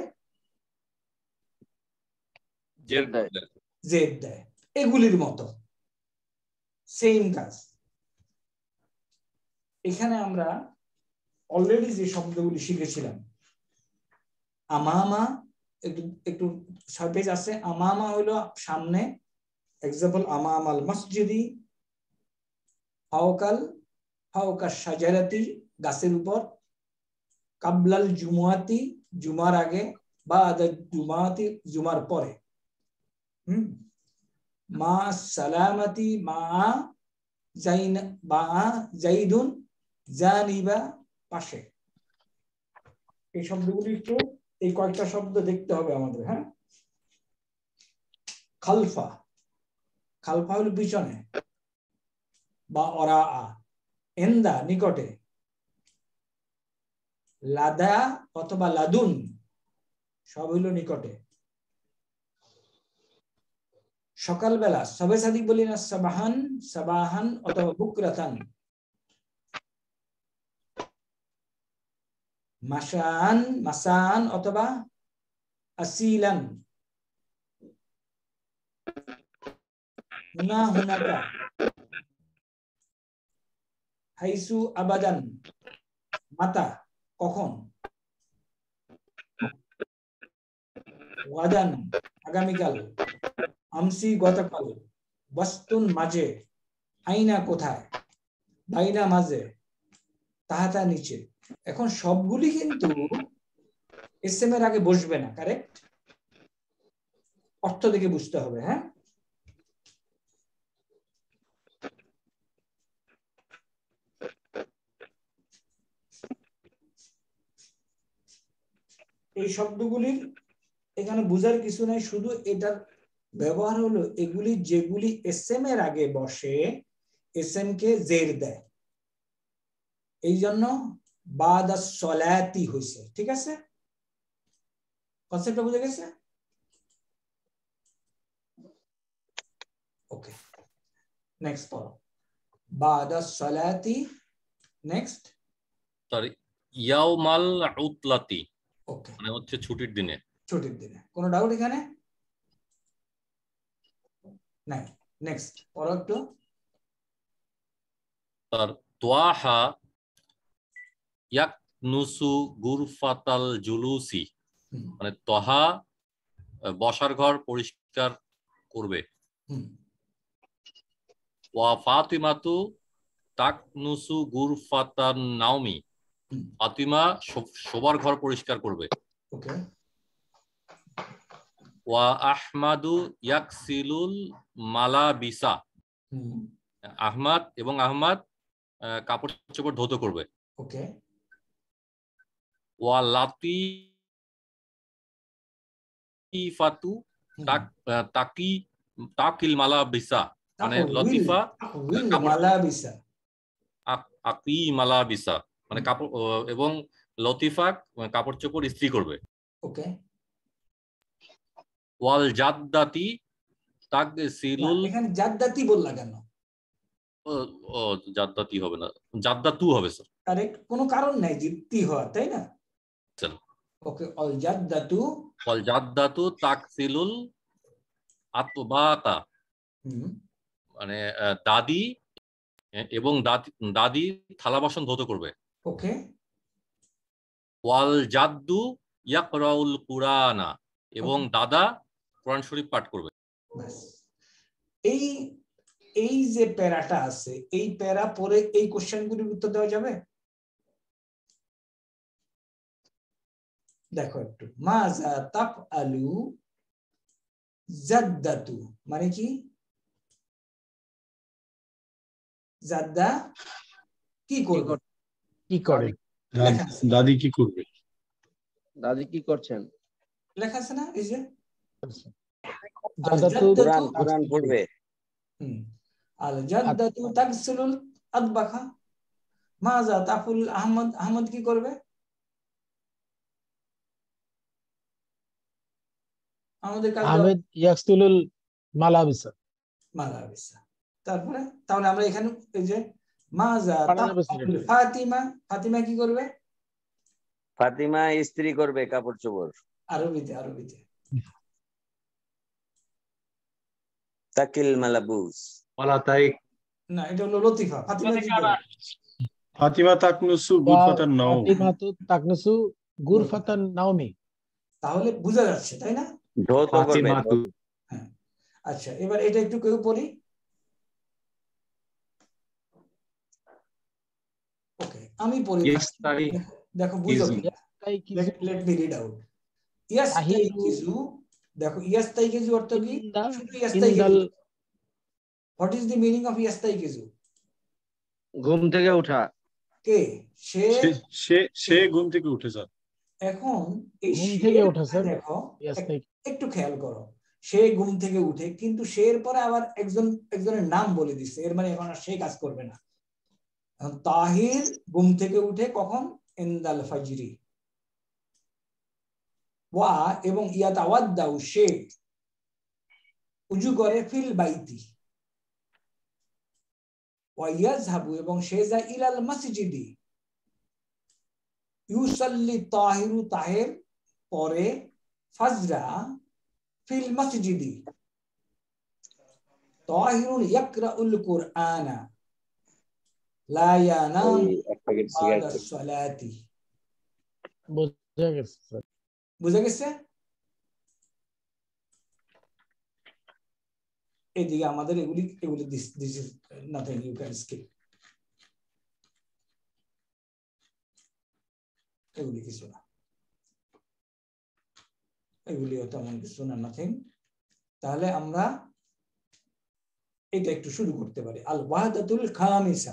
জেড দেয়। এগুলির মতো সেম কাজ। এখানে আমরা অলরেডি যে শব্দগুলি শিখেছিলাম, আমামা, একটু একটু সার্ফেস আছে। আমামা হলো সামনে, এক্সাম্পল আমামাল মসজিদি, ফাওকাল, ফাওকা শাজারাতি, গাছের উপর, কাবলাল জুমুয়াতি, জুমার আগে, বাদা জুমাতি, জুমার পরে। হুম মা সালামাতি, মা জাইন, মা জাইদুন, জানিবা, পাশে। এই শব্দগুলি একটু, এই কয়েকটা শব্দ দেখতে হবে আমাদের। হ্যাঁ, খালফা, খালফা হলো পিছনে, বা ওরা, এন্দা নিকটে, লাদা অথবা লাদুন সব হইল নিকটে। সকালবেলা সবে সাদিক বলি না, সাবাহান, সাবাহান অথবা বুকরাতান। মাসান, মাসান অথবা আসিলান। হুনা, হুনাকা। হাইসু আবাদান, মাতা, কখন। ওয়াদান, আগামীকাল। আমসি, গতকাল। বস্তুন, মাঝে। আইনা, কোথায়। বাইনা, মাঝে। তাহাতা, নিচে। এখন সবগুলি কিন্তু এসএম এর আগে বসবে না, কারেক্ট? অর্থ দেখে বুঝতে হবে। হ্যাঁ, এই শব্দগুলির এখানে বুঝার কিছু নাই, শুধু এটার ব্যবহার হলো এগুলি যেগুলি এসএম এর আগে বসে এসএম কে জের দেয়, এই জন্য বাদা সলাতি হইছে। ঠিক আছে, কনসেপ্টটা বুঝে গেছে? ওকে, নেক্সট পড়ো। বাদা সলাতি, নেক্সট। সরি, ইয়াউমাল উতলাতি, ওকে, মানে হচ্ছে ছুটির দিনে। ছুটির দিনে। কোনো ডাউট এখানে নাই? নেক্সট পড়ো একটু। তার তোয়াহা ইয়াকনুসু গুরফাতাল জুলুসি, মানে তহা বসার ঘর পরিষ্কার করবে। ওয়া ফাতিমাতু তাকনুসু গুরফাতান নাওমি, ফাতিমা শোবার ঘর পরিষ্কার করবে। ওকে। ওয়া আহমাদু ইয়াকসিলুল মালাবিসা, আহমাদ এবং আহমাদ কাপড় চোপড় ধৌত করবে। ওকে। ওয়া লাতিফাতু তাকি তাকিল মালাবিসা, মানে লতিফা মালাবিসা, আকি মালাবিসা, মানে কাপড়, এবং লতিফা কাপড় চোপড় ইস্ত্রি করবে। ওকে। ওয়াল জাদ্দাতি তাগসিলুল, এখানে জাদ্দাতি বললা কেন? ও জাদ্দাতি হবে না, জাদ্দাতু হবে স্যার। কারেক্ট, কোনো কারণ নাই জিদ্দি হওয়ার, তাই না? স্যার ওকে, অল জাদ্দাতু, ওয়াল জাদ্দাতু তাগসিলুল আতবাতা, মানে দাদি এবং দাদি থালা বাসন ধৌত করবে। ওকে। ওয়াল জাদ্দু ইয়াকরাউল কুরআনা, এবং দাদা কোরআন শরীফ পাঠ করবে। এই এই যে প্যারাটা আছে এই প্যারা পরে এই কোশ্চেনগুলির উত্তর দেওয়া যাবে? দেখো একটু, মাজা তাফআলু জাদ্দাতু মানে কি? জাদ্দা কি করবে? কি করে? দাদি কি করবে? দাদি কি করছেন? লেখা আছে না এই যে জাদ্দাতু কুরআন কুরআন পড়বে। হুম আল জাদ্দাতু তাগসিলুল আদবাখা। মাজা তাফুল আহমদ আহমদ কি করবে? আমাদের কাজ আহমেদ ইয়াকসুলুল মালাবিসা মালাবিসা। তারপরে তাহলে আমরা এখানে এই যে মাজা তাফুল ফাতিমা, ফাতিমা কি করবে? ফাতিমা ইস্ত্রি করবে কাপড় চোপড়। আরবিতে আরবিতে তাকিল মালাবুস ওয়ালা তাই না, এটা হলো লতিফা। ফাতিমা কি করবে? ফাতিমা তাকনুসু গুরফাতান নাওম। ফাতিমা তাকনুসু গুরফাতান নাওমি। তাহলে বোঝা যাচ্ছে তাই না? ধৌত করবে। হ্যাঁ আচ্ছা, এবার এটা একটু কেউ পড়ি। ওকে আমি পড়ি, দেখো বুঝো কি। Let me read out. ইয়াস্তাইকিজু, দেখো ইয়াস্তাইকিজু অর্থ কি? শুধু ইয়াস্তাইকিজু। What is the meaning of ইয়াস্তাইকিজু? ঘুম থেকে ওঠা। কে? সে সে সে ঘুম থেকে উঠে স্যার। এখন এই ঘুম থেকে ওঠা স্যার, দেখো একটু খেয়াল করো, সে ঘুম থেকে উঠে, কিন্তু সে এর পরে আবার একজন একজনের নাম বলে দিচ্ছে, এর মানে এখন আর সে কাজ করবে না। তাহির ঘুম থেকে উঠে কখন? ইনদাল ফাজরি। ওয়া এবং ইয়াতাওয়াদ্দাউ সে উজু করে ফিল বাইতি। ওয়া ইয়াযহাবু এবং সে যায় ইলাল মসজিদি। ইউসাল্লি তাহিরু তাহির পরে ফাজরা ফিল মসজিদি। তাহিরুন ইয়াকরাউল কুরআনা লা ইয়ানাম বা'দা সালাতি। বুঝা গেছে? বুঝা গেছে? এইদিকে আমাদের এগুলি এগুলি this this is nothing you can skip. এগুলি কিছু না, এগুলিও তেমন কিছু না, নাথিং। তাহলে আমরা এটা একটু শুরু করতে পারি। আল ওয়াহদাতুল খামিসা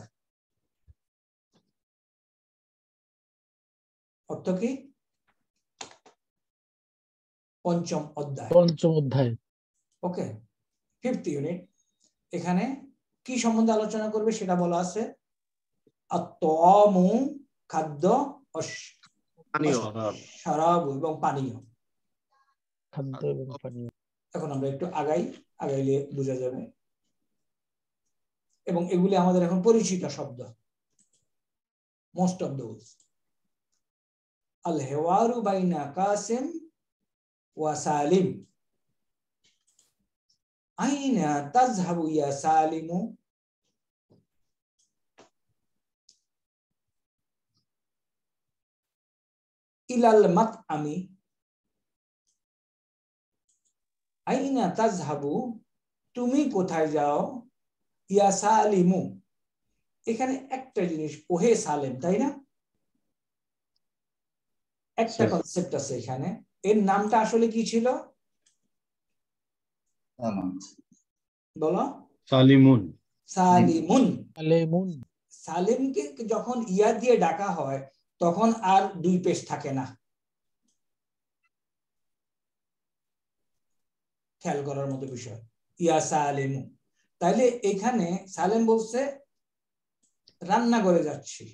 অর্থ কি? পঞ্চম অধ্যায়। পঞ্চম অধ্যায়। Okay, fifth unit. এখানে কি সম্বন্ধে আলোচনা করবে সেটা বলা আছে। আত-তাআমু খাদ্য, পানীয়, শরাব এবং পানীয়। খাদ্য এবং পানীয়। এখন আমরা একটু আগাই, আগাইলে বোঝা যাবে। এবং এগুলি আমাদের এখন পরিচিত শব্দ, মোস্ট অফ দোজ। আল হেওয়ারু বাইনা কাসিম ওয়া সালিম। আইনা তাযহাবু ইয়া সালিমু। ইলাল মাতআমি। আইনা তাযহাবু তুমি কোথায় যাও? ইয়া সালিমু এখানে একটা জিনিস, ওহে সালেম, তাই না? একটা কনসেপ্ট আছে এখানে। এর নামটা আসলে কি ছিল বলো? সালিমুন। সালিমুন। সালিমুন। সালিমকে যখন ইয়া দিয়ে ডাকা হয় তখন আর দুই পেশ থাকে না, খেয়াল করার মতো বিষয়। ইয়া সালিমু, তাইলে এখানে সালেম বলছে রান্না করে যাচ্ছি,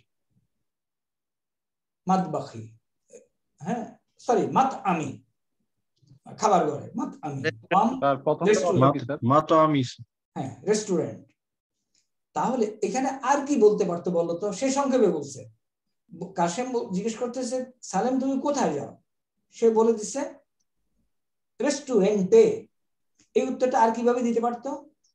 মাতবাখি, হ্যাঁ সরি মাত আমি, খাবার ঘরে, মাত আমি, হ্যাঁ রেস্টুরেন্ট। তাহলে এখানে আর কি বলতে পারতো বলো তো? সে সংক্ষেপে বলছে। কাশেম জিজ্ঞেস করতেছে সালেম তুমি কোথায় যাও? সে বলে দিচ্ছে রেস্টুরেন্টে। এই উত্তরটা আর কিভাবে দিতে পারতো?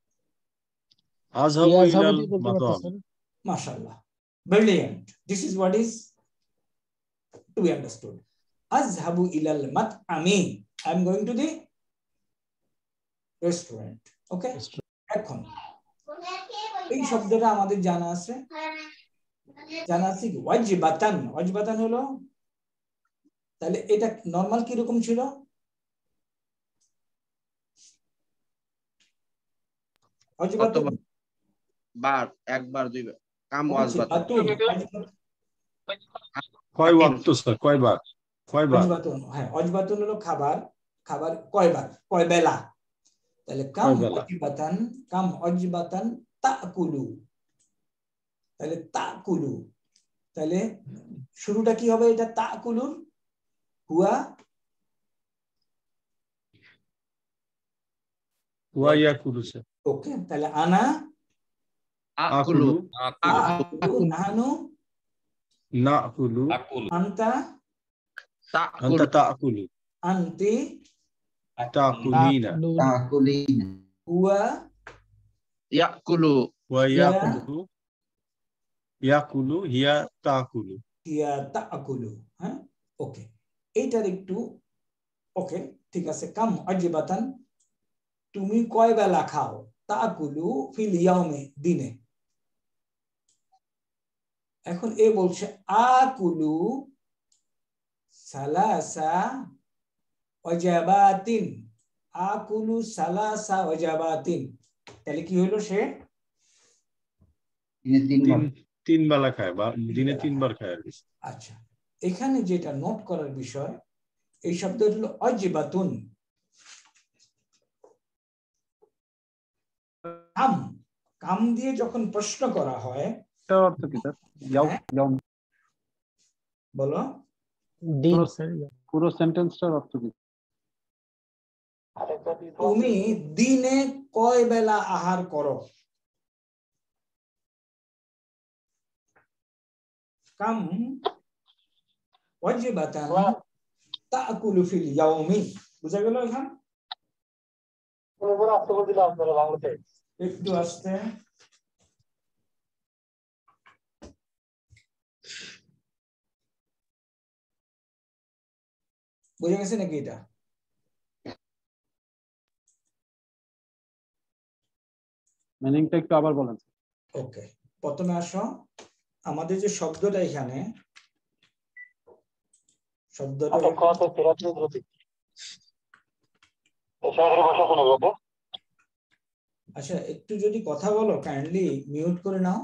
মাশাআল্লাহ, brilliant. This is what is to be understood. Azhabu ilal mat'ami. I am going to the restaurant. Okay. এখন এই শব্দটা আমাদের জানা আছে, জানা আছে কি ওয়াজিবাতান। ওয়াজিবাতান হলো, তাহলে এটা নরমাল কি রকম ছিল? ওয়াজিবাতুন বার, একবার দুইবার। কাম ওয়াজবাতুন কয় ওয়াক্ত স্যার? কয়বার? কয়বার? ওয়াজিবাতুন, হ্যাঁ ওয়াজিবাতুন হলো খাবার, খাবার কয়বার, কয় বেলা। তাহলে কাম ওয়াজিবাতান, কাম ওয়াজিবাতান তাকুলু, তাহলে তাকুলু, তাহলে শুরুটা কি হবে? এটা তাকুলুর হুয়া হুয়া ইয়াকুলু স্যার। ওকে, তাহলে আনা আকুলু, আকুলু, নাহানু নাকুলু, আনতা আনতা তাকুলু, আনতি তাকুলিনা, তাকুলিনা, হুয়া ইয়াকুলু, হুয়া ইয়াকুলু, ইয়াকুলু, হিয়া তাকুলু, হিয়া তাকুলু। হ্যাঁ ওকে, এইটার একটু ওকে ঠিক আছে। কাম ওয়াজিবাতান, তুমি কয় বেলা খাও? তাকুলু ফিল ইয়াউমে, দিনে। এখন এ বলছে আকুলু সালাসা ওয়াজাবাতিন, আকুলু সালাসা ওয়াজাবাতিন, তাহলে কি হলো? সে তিন বেলা খায় বা দিনে তিনবার খায় আর কি। আচ্ছা, এখানে যেটা নোট করার বিষয়, এই শব্দ হলো ওয়াজিবাতুন। কাম, কাম দিয়ে যখন প্রশ্ন করা হয়, অর্থ কি স্যার? বলো পুরো সেন্টেন্সটার অর্থ কি? তুমি দিনে কয় বেলা আহার করো? কাম ওয়াজিবাতান তাকুলু ফিল ইয়াউমি, বুঝা গেল? এখন একটু আসতে বুঝে গেছে নাকি এটা? মিনিংটা একটু আবার বলেন। ওকে, প্রথমে আসো, আমাদের যে শব্দটা এখানে, শব্দটা আচ্ছা একটু যদি কথা বলো কাইন্ডলি মিউট করে নাও।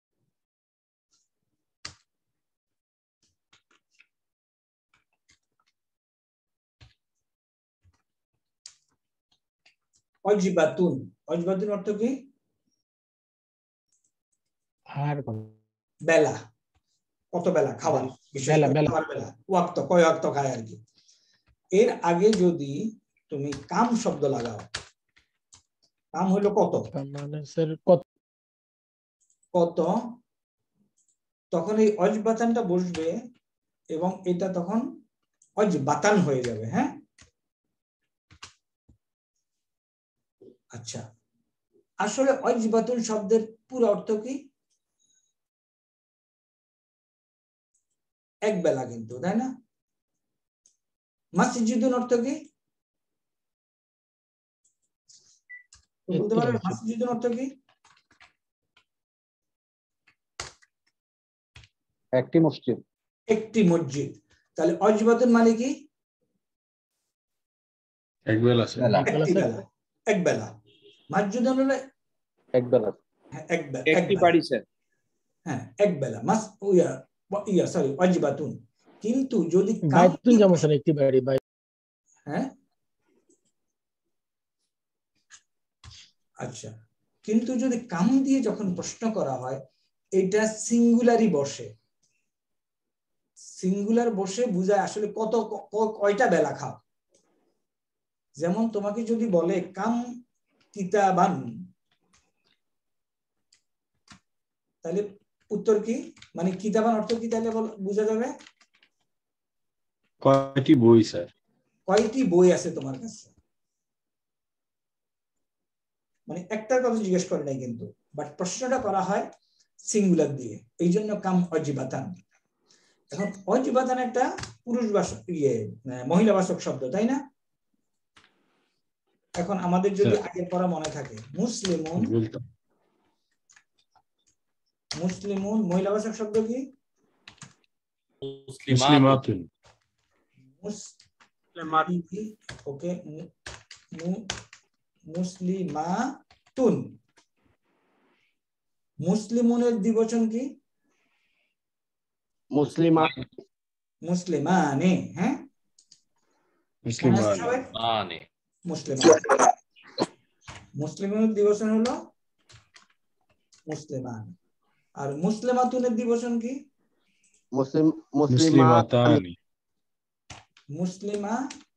ওয়াজিবাতুন, ওয়াজিবাতুন অর্থ কি? বেলা, কত বেলা খাবার, বেলা বেলা, ওয়াক্ত, কয় ওয়াক্ত খায় আর কি। এর আগে যদি তুমি কাম শব্দ লাগাও, কাম হলো কত, মানে স্যার কত, কত, তখন এই ওয়াজবাতানটা বসবে এবং এটা তখন ওয়াজবাতান হয়ে যাবে। হ্যাঁ আচ্ছা, আসলে ওয়াজবাতুন শব্দের পুরো অর্থ কি? এক বেলা, কিন্তু তাই না? মাসজিদুন অর্থ কি? বলতে পারবে মাসজিদুন অর্থ কি? একটি মসজিদ, একটি মসজিদ। তাহলে ওয়াজবাতুন মানে কি? এক বেলা, একটি বেলা, এক বেলা। মাসজিদুন হলো এক বেলা, এক বেলা, একটি বাড়ি স্যার। হ্যাঁ এক বেলা, মাস ইয়া ইয়া সরি ওয়াজবাতুন। কিন্তু যদি বাইতুন যেমন স্যার একটি বাড়ি, হ্যাঁ আচ্ছা, কিন্তু যদি কাম দিয়ে যখন প্রশ্ন করা হয়, এটা সিঙ্গুলারই বসে। সিঙ্গুলার বসে বুঝায় আসলে কত কয়টা বেলা খাও। যেমন তোমাকে যদি বলে কাম কিতাবান, তাহলে উত্তর কি? মানে কিতাবান অর্থ কি তাহলে বোঝা যাবে? কয়টি বই স্যার? কয়টি বই আছে তোমার কাছে? মানে একটার কথা জিজ্ঞেস করে নাই কিন্তু, বাট প্রশ্নটা করা হয় সিঙ্গুলার দিয়ে, এই জন্য কাম ওয়াজিবাতান। এখন ওয়াজিবাতান একটা পুরুষ বাচক, ইয়ে মহিলা বাচক শব্দ, তাই না? এখন আমাদের যদি আগের পড়া মনে থাকে, মুসলিমুন মুসলিমুন মহিলাবাচক শব্দ কি? মুসলিমাতুন। ওকে, মুসলিমাতুন। মুসলিমুনের দ্বিবচন কি? মুসলিমা মুসলিমানে। হ্যাঁ, মুসলিমানে মুসলিমান। মুসলিমের দ্বিবচন হলো মুসলিমান। আর মুসলিমাতুনের দ্বিবচন কি? মুসলিম মুসলিমাতানি মুসলিমা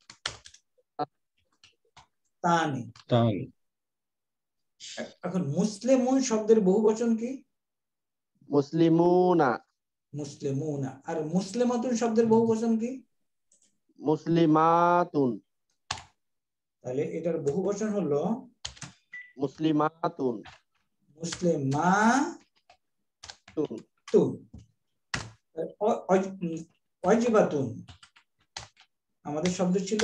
তানি তানি। এখন মুসলিমুন শব্দের বহুবচন কি? মুসলিমুনা মুসলিমুনা। আর মুসলিমাতুন শব্দের বহুবচন কি? মুসলিমাতুন। তাহলে এটার বহুবচন হলো মুসলিমাতুন মুসলিমাতুন। ওয়াজিবাতুন আমাদের শব্দ ছিল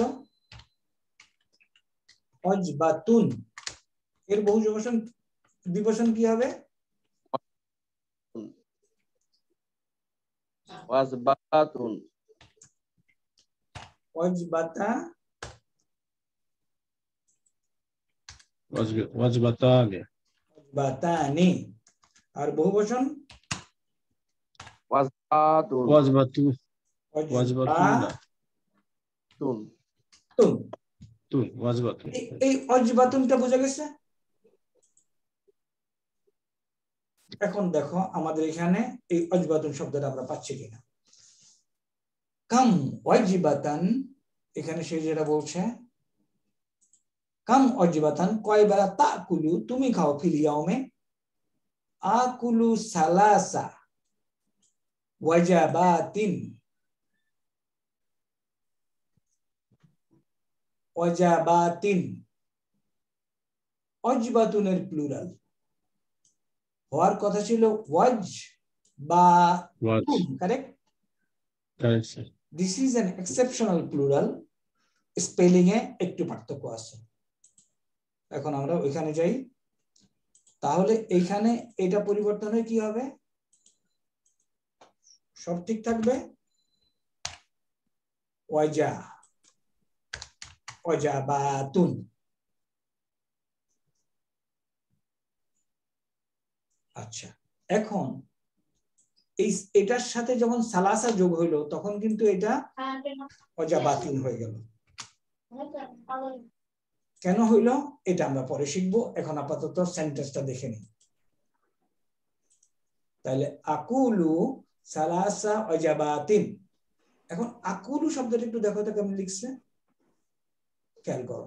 ওয়াজবাতুন, এর বহুবচন দ্বিবচন কি হবে? ওয়াজবাতুন ওয়াজবাতা ওয়াজবাতানি ওয়াজবাতানি। আর বহুবচন ওয়াজবাতুন ওয়াজবাতু ওয়াজবাতুনা তুন তুন তুন ওয়াজবাতুন। এই ওয়াজবাতুনটা বোঝা গেছে? এখন দেখো আমাদের এখানে এই ওয়াজবাতুন শব্দটা আমরা পাচ্ছি কিনা। কাম ওয়াজিবাতান, এখানে সে যেটা বলছে কাম ওয়াজিবাতান, কয় বেলা তাকুলু তুমি খাও, ফিল ইয়াউমে আকুলু সালাসা ওয়াজাবাতিন। ওয়াজাবাতিন ওয়াজবাতুনের প্লুরাল হওয়ার কথা ছিল ওয়াজ বা correct. This is an exceptional plural, spelling এ একটু পার্থক্য আছে। এখন আমরা ওইখানে যাই, তাহলে এইখানে এটা পরিবর্তন হয়ে কি হবে? সব ঠিক থাকবে, ওয়াজা ওয়াজাবাতুন। আচ্ছা, এখন এই এটার সাথে যখন সালাসা যোগ হইলো তখন কিন্তু এটা ওয়াজাবাতিন হয়ে গেল। কেন হইলো এটা আমরা পরে শিখবো, এখন আপাতত সেন্টেন্সটা দেখে নিই। তাহলে আকুলু সালাসা ওয়াজাবাতিন। এখন আকুলু শব্দটা একটু দেখো তো কেমন লিখছে, খেয়াল করো।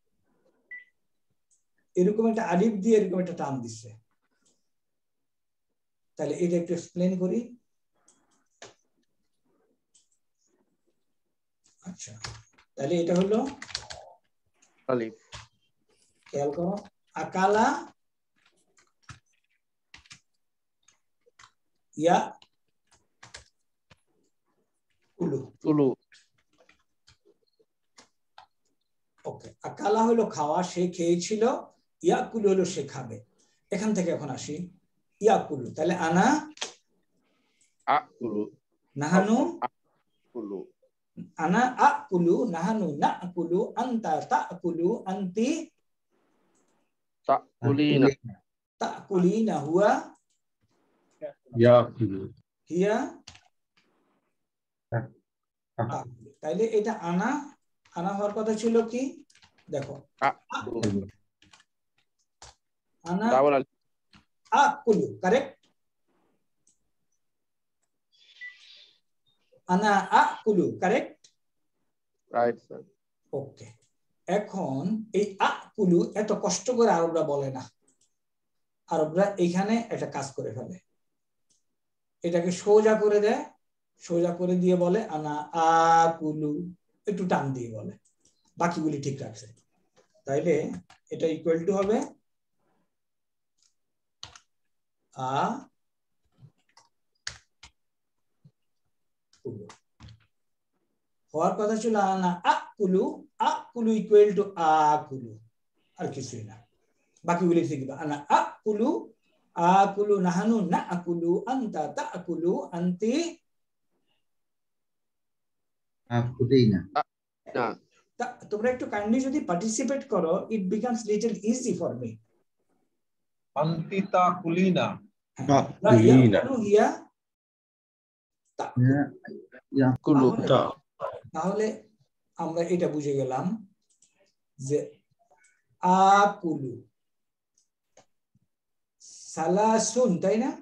এরকম একটা আলিফ দিয়ে এরকম একটা টান দিচ্ছে। তাহলে এটা একটু এক্সপ্লেন করি। আচ্ছা, তাহলে এটা হলো আলিফ। খেয়াল করো, আকালা ইয়া কুলু কুলু। ওকে, আকালা হলো খাওয়া, সে খেয়েছিল। ইয়াকুলু হলো সে খাবে। এখান থেকে এখন আসি ইয়াকুলু। তাহলে আনা আকুলু নাহানু কুলু আনা আকুলু নাহানু নাকুলু আনতা তাকুলু আনতি তাকুলিনা তাকুলিনা হুয়া ইয়াকুলু হিয়া। তাইলে এটা আনা আনা হওয়ার কথা ছিল কি? দেখো আনা আকুলু, কারেক্ট। আনা আকুলু, কারেক্ট। Right sir. ওকে, এখন এই আকুলু এত কষ্ট করে আরবরা বলে না। আরবরা এখানে একটা কাজ করে ফেলে, এটাকে সোজা করে দেয়, সোজা করে দিয়ে বলে আনা আকুলু, একটু টান দিয়ে বলে, বাকিগুলি ঠিক রাখছে। তাইলে এটা ইকুয়াল টু হবে আ কুলু। হওয়ার কথা ছিল আনা আকুলু, আকুলু ইকুয়াল টু আকুলু। আর কিছুই না, বাকিগুলি থেকে আনা আকুলু আকুলু নাহানু না আকুলু আনতা তাকুলু আনতি আকুলিনা। তোমরা একটু কাইন্ডলি যদি পার্টিসিপেট করো, it becomes little easy for me. আনতি তাকুলিনা তাকুলিনা হিয়া তাকুলু। তাহলে আমরা এটা বুঝে গেলাম যে আকুলু সালাসুন, তাই না?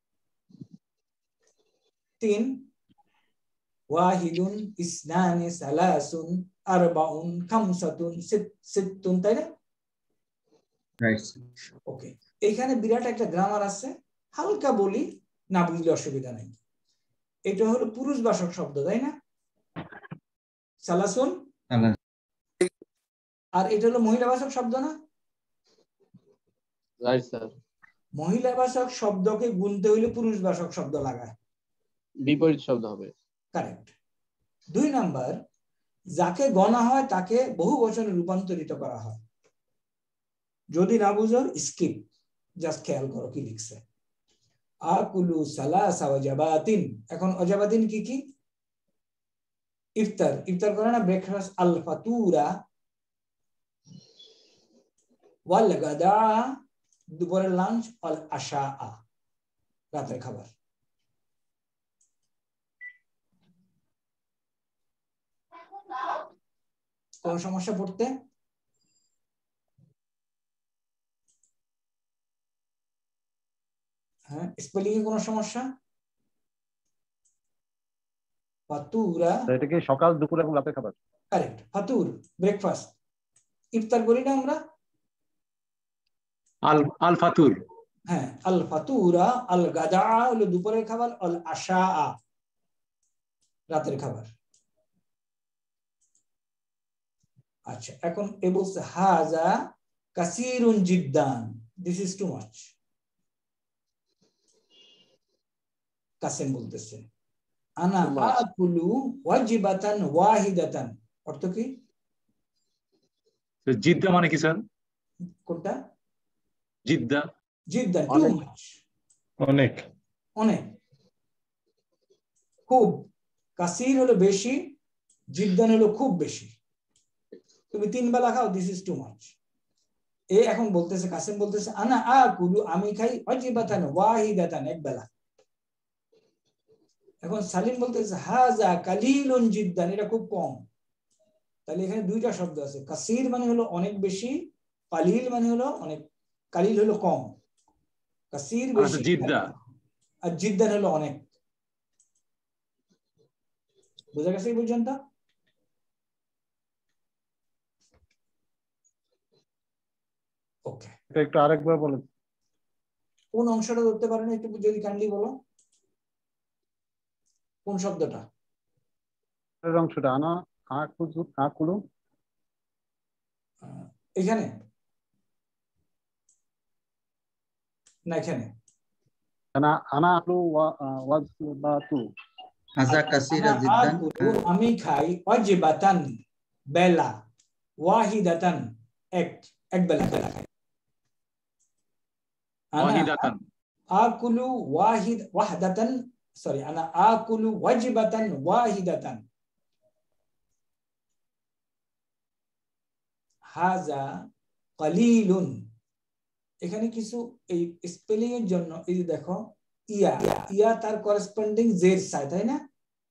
তিন, ওয়াহিদুন ইসনানি সালাসুন আরবাউন খামসাতুন সিত্তুন, তাই না? ওকে, এখানে বিরাট একটা গ্রামার আছে, হালকা বলি, না বুঝলে অসুবিধা নাই। এটা হলো পুরুষবাচক শব্দ, তাই না? সালাসুন। আর এটা হলো মহিলাবাচক শব্দ না? Right sir. মহিলাবাচক শব্দকে গুনতে হইলে পুরুষবাচক শব্দ লাগায়, বিপরীত শব্দ হবে। কারেক্ট। দুই নাম্বার, যাকে গণা হয় তাকে বহু বচনে রূপান্তরিত করা হয়। যদি না বুঝো স্কিপ, জাস্ট খেয়াল করো কি লিখছে। আকুলু সালাসা ওয়াজাবাতিন। এখন ওয়াজাবাতিন কি কি? ইফতার, ইফতার করে না, ব্রেকফাস্ট। আল ফাতুরা ওয়াল গাদা দুপুরের লাঞ্চ, আল আশা রাতের খাবার। কোন সমস্যা পড়তে? হ্যাঁ, স্পেলিং এ কোন সমস্যা? ফাতুরা এটা কি সকাল, দুপুর এবং রাতের খাবার? কারেক্ট। ফাতুর ব্রেকফাস্ট, ইফতার করি না আমরা? আল আল ফাতুর। হ্যাঁ, আল ফাতুরা। আল গাদা হলো দুপুরের খাবার, আল আশা রাতের খাবার। আচ্ছা, এখন এ বলছে হাজা কাসিরুন জিদ্দান, this is too much. Kasem বলতেছে আনা আকুলু ওয়াজিবাতান ওয়াহিদাতান, অর্থ কি? জিদ্দা মানে কি স্যার? কোনটা? জিদ্দা। জিদ্দা টু মাচ, অনেক, অনেক, খুব। কাসির হলো বেশি, জিদ্দান হলো খুব বেশি। তুমি তিন বেলা খাও, দিস ইজ টু মাচ। এ এখন বলতেছে, কাসেম বলতেছে আনা আকুলু, আমি খাই, ওয়াজিবাতান ওয়াহিদাতান, এক বেলা। এখন সালিম বলতেছে হাজা কালিলুন জিদ্দান, এটা খুব কম। তাহলে এখানে দুইটা শব্দ আছে, কাসির মানে হলো অনেক বেশি, কালিল মানে হলো অনেক, কালিল হলো কম, কাসির বেশি, জিদ্দা। আর জিদ্দান হলো অনেক। বুঝা গেছে এই পর্যন্ত? ওকে, এটা একটু আরেকবার বলেন। কোন অংশটা ধরতে পারেন একটু যদি কাইন্ডলি বলো, কোন শব্দটা? এর অংশটা আনা আকুলু আকুলু এখানে না, এখানে আনা আনা আকুলু ওয়াজবাতু হাজা কাসিরা জিদ্দান, আমি খাই, ওয়াজিবাতান বেলা, ওয়াহিদাতান এক, এক বেলা খাই। ওয়াহিদাতান আকুলু ওয়াহিদ ওয়াহদাতান, সরি, আনা আকুলু ওয়াজিবাতান ওয়াহিদাতান। হাজা কালিলুন, এখানে কিছু এই স্পেলিং এর জন্য এই যে দেখো, ইয়া ইয়া তার করেসপন্ডিং জের সাই, তাই না?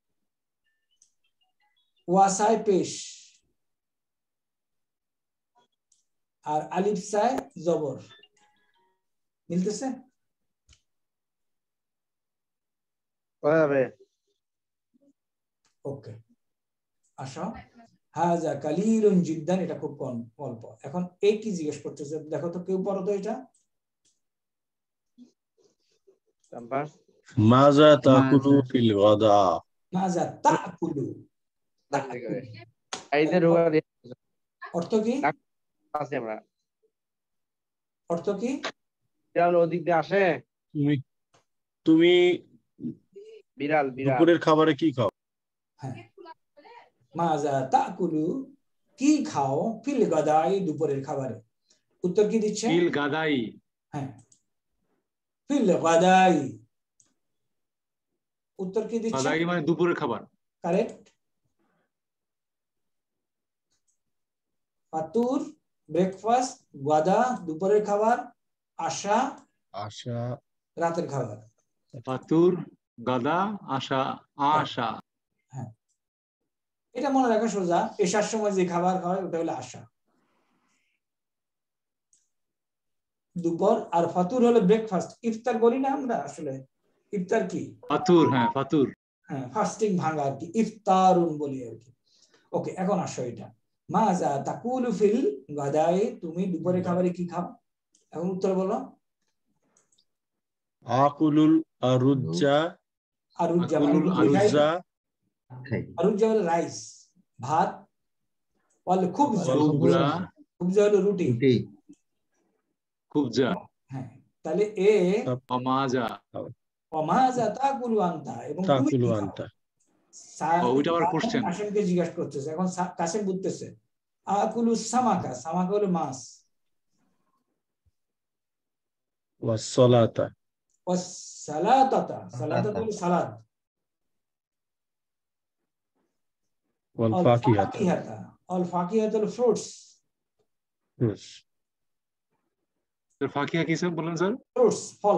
ওয়াসায় পেশ, আর আলিফ সাই জবর, মিলতেছে? ওকে, আসো। হাজা কালিলুন জিদ্দান, এটা খুব কম, অল্প। এখন এই কি জিজ্ঞেস করতেছে, দেখো তো, কেউ পড়ো তো এটা। মাজা তাকুলু ফিল গাদা। মাজা তাকুলু, অর্থ কি? আমরা অর্থ কি? বিড়াল ওদিক দিয়ে আসে। তুমি তুমি বিড়াল বিড়াল দুপুরের খাবারে কি খাও? হ্যাঁ, মাজা তাকুলু, কি খাও, ফিল গাদাই দুপুরের খাবারে। উত্তর কি দিচ্ছে? ফিল গাদাই। হ্যাঁ, ফিল গাদাই। উত্তর কি দিচ্ছে? গাদাই মানে দুপুরের খাবার। কারেক্ট। ফাতুর ব্রেকফাস্ট, গাদা দুপুরের খাবার, আশা আশা রাতের খাবার। ফাতুর, গাদা, আশা, আশা। হ্যাঁ, এটা মনে রাখা সোজা। এশার সময় যে খাবার খাওয়ায় ওটা হলো আশা, দুপুর। আর ফাতুর হলো ব্রেকফাস্ট। ইফতার করি না আমরা, আসলে ইফতার কি? ফাতুর। হ্যাঁ, ফাতুর। হ্যাঁ, ফাস্টিং ভাঙা আর কি, ইফতারুন বলি আর কি। ওকে, এখন আসো এটা মাজা তাকুলু ফিল গাদাই, তুমি দুপুরে খাবারে কি খাও? এখন উত্তর বলো। আকুলুল আরুজ্জা। আরুজ্জা আকুলুল আরুজ্জা। আরুজ্জা হলো রাইস, ভাত। ওয়াল খুবজা, খুবজা হলো রুটি। খুবজা। হ্যাঁ, তাহলে এ মাজা মাজা তাকুলু আনতা, এবং তুমি কি খাও? ওইটা আবার কোশ্চেন। কাসেমকে জিজ্ঞাসা করতেছে, এখন কাসেম বুঝতেছে। আকুলু সামাকা, সামাকা হলো মাছ। ওয়াসসালাতা। ওয়াসসালাতাতা, সালাতাতা হলো সালাদ। ওয়াল ফাকিহাতা। ওয়াল ফাকিহাতা হলো ফ্রুটস। ফ্রুটস। স্যার ফাকিহা কি স্যার বলেন স্যার? ফ্রুটস, ফল।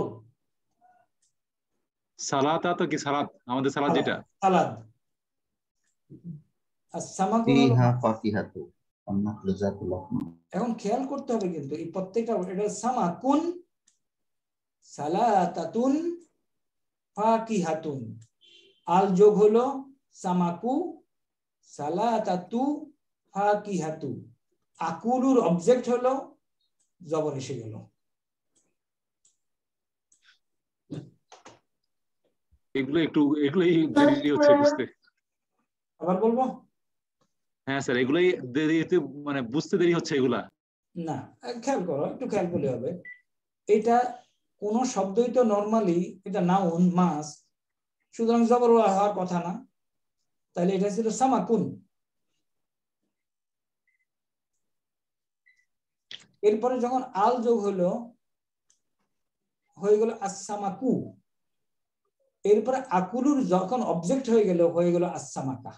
সালাতা তো কি সালাদ, আমাদের সালাদ যেটা। সালাদ। আর সামাকু হলো ফাকিহাতু আন্নাহু যাতুল লাহম। এখন খেয়াল করতে হবে কিন্তু এই প্রত্যেকটা, এটা সামাকুন, সালাতাতুন, ফাকিহাতুন। আল যোগ হলো সামাকু, সালাতাতু, ফাকিহাতু। আকুলুর অবজেক্ট হলো জবর এসে গেল। এগুলো একটু এগুলোই দেরি হচ্ছে বুঝতে। আবার বলবো? হ্যাঁ স্যার, এগুলোই দেরিতে মানে বুঝতে দেরি হচ্ছে এগুলা। না, খেয়াল করো, একটু খেয়াল করলে হবে। এটা কোন শব্দই তো নরমালি এটা নাউন মাস, সুতরাং জবর হওয়ার কথা না। তাহলে এটা ছিল সামাকুন। এরপরে যখন আল যোগ হলো হয়ে গেল আসসামাকু। এরপরে আকুলুর যখন অবজেক্ট হয়ে গেল হয়ে গেল আসসামাকা।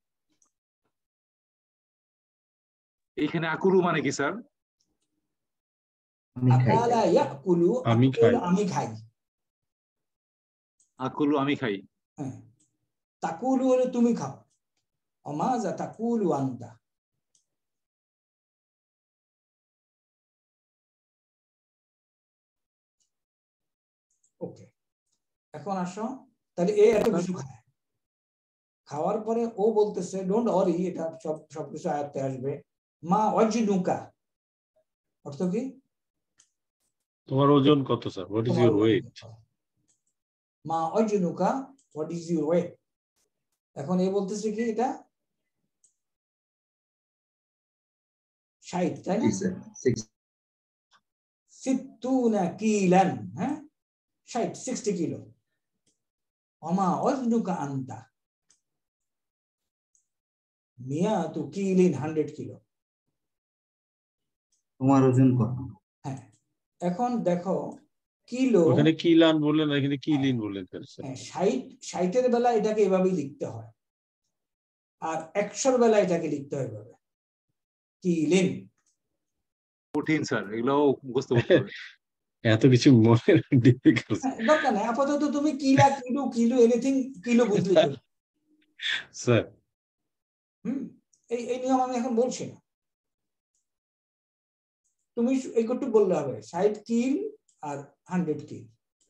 এইখানে আকুলু মানে কি স্যার? আকালা ইয়াকুলু, আমি খাই। আমি খাই। আকুলু আমি খাই। হ্যাঁ, তাকুলু হলো তুমি খাও। অমাজা তাকুলু আনতা। ওকে, এখন আসো। তাহলে এ এত কিছু খায়, খাওয়ার পরে ও বলতেছে ডোন্ট ওয়ারি, এটা সব সবকিছু আয়ত্তে আসবে। মা ওয়াজিনুকা, অর্থ কি? তোমার ওজন কত sir? What is your weight? মা ওয়াজিনুকা, হোয়াট ইজ ইউর ওয়েট। এখন এ বলতেছে কি এটা ষাট, তাই না? সিত্তুনা কিলান, হ্যাঁ ষাট, সিক্সটি কিলো। অমা ওয়াজনুকা আনতা মিয়াতু কিলিন, হান্ড্রেড কিলো। তোমার ওজন কত? হ্যাঁ, এখন দেখো কিলো, ওখানে কিলান বললেন, এখানে কিলিন বললেন। হ্যাঁ, ষাট ষাটের বেলা এটাকে এভাবেই লিখতে হয়, আর একশোর বেলা এটাকে লিখতে হয় এভাবে, কিলিন। কঠিন স্যার, এগুলো মুখস্থ করতে হবে। এত কিছু মনে ডিফিকাল্ট দরকার নাই, আপাতত তুমি কিলা, কিলো, কিলো, এনিথিং কিলো বুঝলে স্যার। হুম, এই এই নিয়ম আমি এখন বলছি না, তুমি একটু বললে হবে ষাট কিল আর হান্ড্রেড কিল,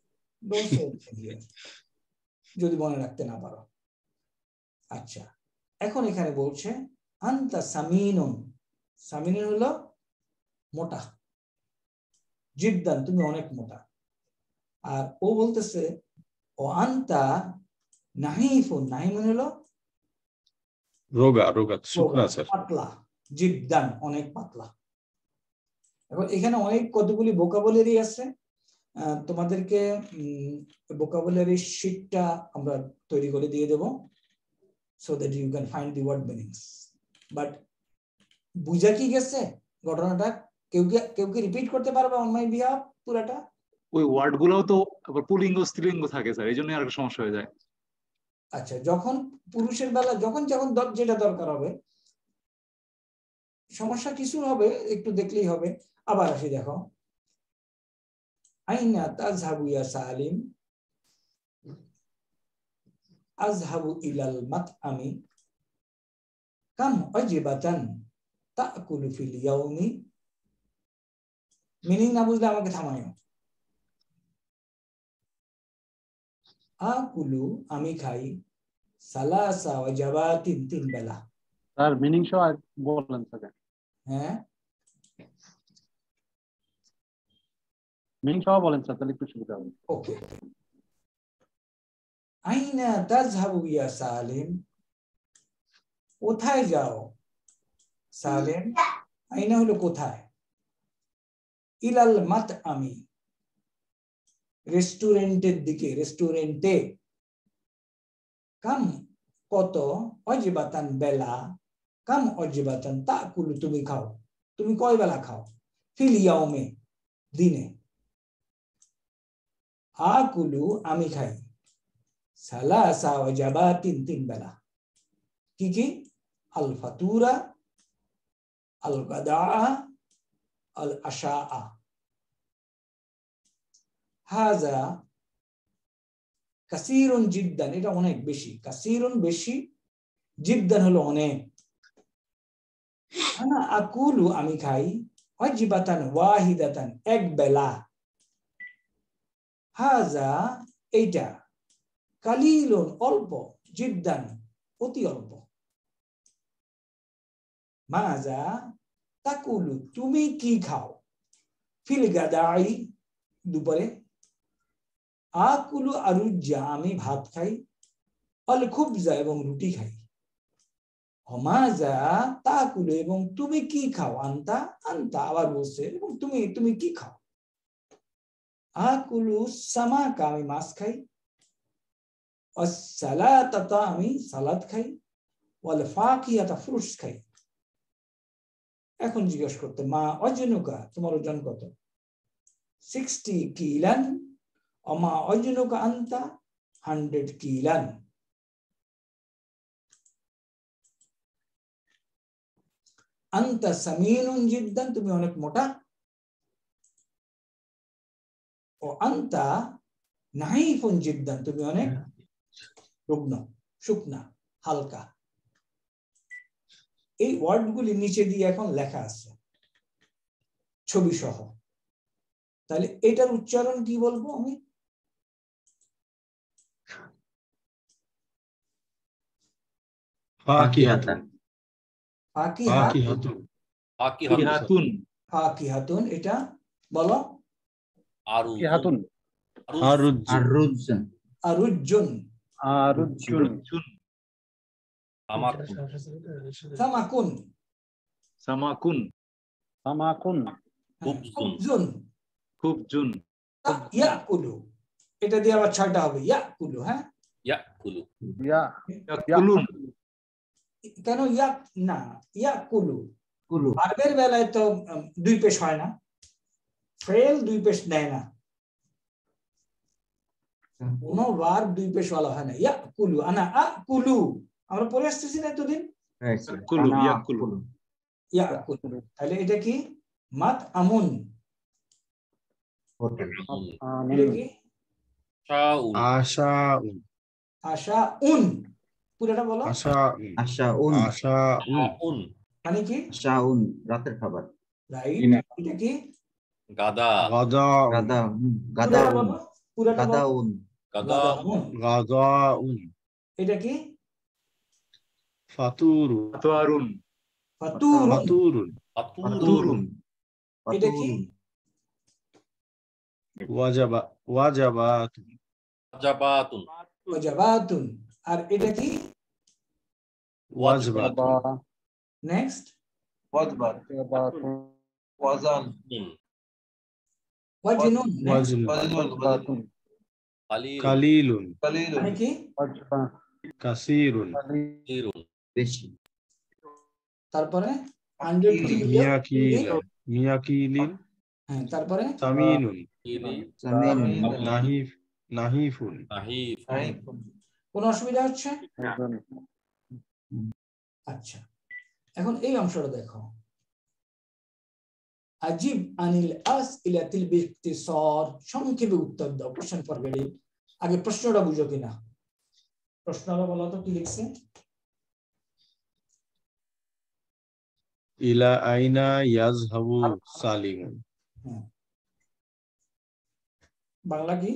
যদি মনে রাখতে না পারো। আচ্ছা, এখন এখানে বলছে আনতা সামিনুন। সামিনুন হলো মোটা, জিদ্দান তুমি অনেক মোটা। আর ও বলতেছে ও আনতা নাহিফুন, নাহিমুন হলো রোগা, রোগা শুকনা স্যার, পাতলা, জিদ্দান অনেক পাতলা। এখন এখানে অনেক কতগুলি ভোকাবুলারি আছে, তোমাদেরকে ভোকাবুলারি শীটটা আমরা তৈরি করে দিয়ে দেব, so that you can find the word meanings. But বুঝা কি গেছে ঘটনাটা? কেউ কি কেউ কি রিপিট করতে পারবে অন মাই বিহাফ পুরাটা? ওই ওয়ার্ড গুলোও তো আবার পুলিঙ্গ স্ত্রীলিঙ্গ থাকে স্যার, এই জন্য আর একটা সমস্যা হয়ে যায়। আচ্ছা, যখন পুরুষের বেলা যখন যখন যেটা দরকার হবে, সমস্যা কিছু হবে একটু দেখলেই হবে। আবার আসি, দেখো আইনা তাযহাবু ইয়া সালিম, আযহাবু ইলাল মাতআমি, কাম ওয়াজিবাতান তাকুলু ফিল ইয়াউমি। মিনিং না বুঝলে আমাকে থামায়ো। আকুলু আমি খাই, সালাসা ওয়াজাবাতিন তিন বেলা। স্যার মিনিং সহ বললেন স্যার। হ্যাঁ মিনিং সহ বলেন স্যার, তাহলে একটু সুবিধা হবে। ওকে। আইনা তাযহাবু ইয়া সালিম, কোথায় যাও সালেম? আইনা হলো কোথায়, ইলাল মাতআমি রেস্টুরেন্টের দিকে, রেস্টুরেন্টে, কাম কত, ওয়াজিবাতান বেলা, কাম ওয়াজিবাতান তাকুলু তুমি খাও, তুমি কয় বেলা খাও, ফিল ইয়াউমে দিনে, আকুলু আমি খাই, সালাসা ওয়াজাবাতিন তিন বেলা। কি কি? আল ফাতুরা, আল গাদা, আল আশা। হাজা কাসীরুন জিদ্দান, এটা অনেক বেশি, কাসীরুন বেশি, জিদ্দান হলো অনেক। আনা আকুলু আমি খাই, ওয়াজিবাতান ওয়াহিদাতান এক বেলা, হাজা এইটা, কালিলুন অল্প, জিদ্দান অতি অল্প। মাজা তাকুলু তুমি কি খাও, ফিল গাদাই দুপুরে, আকুলু আরুজ্জা আমি ভাত খাই, অল খুবজা এবং রুটি খাই। হমাজা তাকুলু এবং তুমি কি খাও, আন্তা আন্তা আবার বলছে এবং তুমি তুমি কি খাও। আকুলু সামাকা আমি মাছ খাই, সালাতাতা আমি সালাদ খাই, ওয়াল ফাকিহাতা ফ্রুটস খাই। এখন জিজ্ঞেস করতে, মা অজনুকা তোমার ওজন কত, সিক্সটি কিলান, অমা অজনুকা আন্তা হান্ড্রেড কিলান। আন্তা সামিনুন জিদ্দান তুমি অনেক মোটা, ও আন্তা নাহিফুন জিদ্দান তুমি অনেক রুগ্ন, শুকনা, হালকা। এই ওয়ার্ডগুলি নিচে দিয়ে এখন লেখা আছে ছবি সহ। তাহলে এটার উচ্চারণ কি বলবো আমি? ফাকিহাতুন, ফাকিহাতুন, ফাকিহাতুন, ফাকিহাতুন এটা বলো। ফাকিহাতুন, আরুজ্জুন, আরুজ্জুন, আরুজ্জুন, সামাকুন, সামাকুন, সামাকুন, খুবজুন, খুবজুন, ইয়াকুলু, এটা দিয়ে আবার ছয়টা হবে, ইয়াকুলু। হ্যাঁ ইয়াকুলু, ইয়াকুলুন, কেন ইয়াক না, ইয়াকুলু ভার্বের বেলায় তো দুই পেশ হয় না, ফেল দুই পেশ নেয় না, কোনো ভার্ব দুই পেশ ওয়ালা হয় না। ইয়াকুলু, আনা আকুলু, আমরা পড়ে আসতেছি না এতদিন, ইয়াকুলু, ইয়াকুলু, ইয়াকুলু। তাহলে এটা কি? মাত আমুন, এটা কি? আশাউন, আশাউন, পুরোটা বলো। আশাউন, আশাউন, আশাউন মানে কি? আশাউন রাতের খাবার। রাইট। এটা কি? গাদা, গাদা, গাদা, পুরোটা গাদাউন, বলো, পুরোটা বলো। গাদাউন, গাদাউন, গাদাউন। এটা কি? ফাতুরু, ফাতুরুন, ফাতুরুন, ফাতুরুন, ফাতুরুন, এটা কি? ওয়াজাবা, ওয়াজাবাতুন, ওয়াজাবাতুন, ওয়াজাবাতুন। আর এটা কি? ওয়াজবাতুন। নেক্সট, ওয়াজবাত, ওয়াজান, ওয়াজনুন, ওয়াজনুন, ওয়াজনুন, কালিলুন, কালিলুন, মানে কি? কাসীরুন, কাসীরুন, বেশি। তারপরে হান্ড্রেড মিয়াকিলিন মিয়াকিলিন হ্যাঁ তারপরে সামিনুন সামিনুন নাহিফ নাহিফুন নাহিফ কোন অসুবিধা হচ্ছে? আচ্ছা এখন এই অংশটা দেখো, আজিব আনিল আসইলাতিল বিইখতিসার, সংক্ষেপে উত্তর দাও। কোশ্চেন ফর ভেরি, আগে প্রশ্নটা বুঝো কিনা। প্রশ্নটা বলো তো কি লিখছে? ইলা আইনা ইয়াজহাবু সালিমুন। বাংলা কি?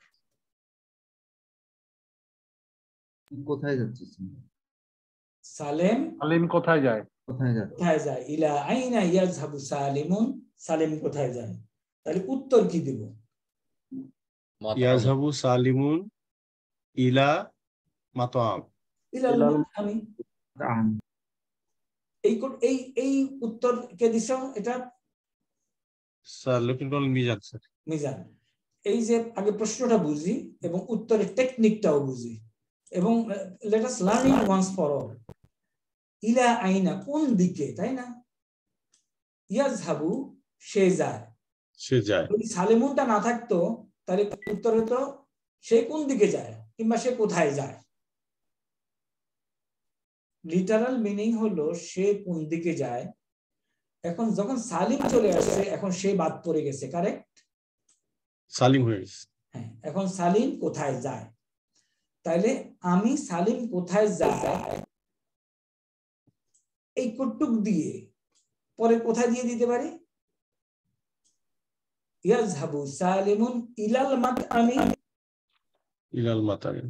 কোথায় যাচ্ছে? সালেম সালিম কোথায় যায়? কোথায় যায়? কোথায় যায়? ইলা আইনা ইয়াজহাবু সালিমুন, সালিম কোথায় যায়? তাহলে উত্তর কি দেব? ইয়াজহাবু সালিমুন ইলা মাতাম। ইলাল মাতআমি। এই এই এই উত্তর কে দিছো? এটা স্যার লকিনটল মিজান স্যার। মিজান। এই যে আগে প্রশ্নটা বুঝি এবং উত্তরের টেকনিকটাও বুঝি, এবং let us learn it once for all. ইলা আইনা কোন দিকে, তাই না? ইয়াজহাবু সে যায়, সে যায়। যদি সালিমুনটা না থাকতো তাহলে উত্তর হতো সে কোন দিকে যায় কিংবা সে কোথায় যায়। লিটারাল মিনিং হলো সে কোন দিকে যায়। এখন যখন সালিম চলে আসছে এখন সে বাদ পড়ে গেছে, কারেক্ট? সালিম হয়ে গেছে। হ্যাঁ, এখন সালিম কোথায় যায়, তাইলে আমি সালিম কোথায় যায় এই কটুক দিয়ে পরে কোথায় দিয়ে দিতে পারি? ইয়াজহাবু সালিমুন ইলাল মাতআমি। ইলাল মাতামি।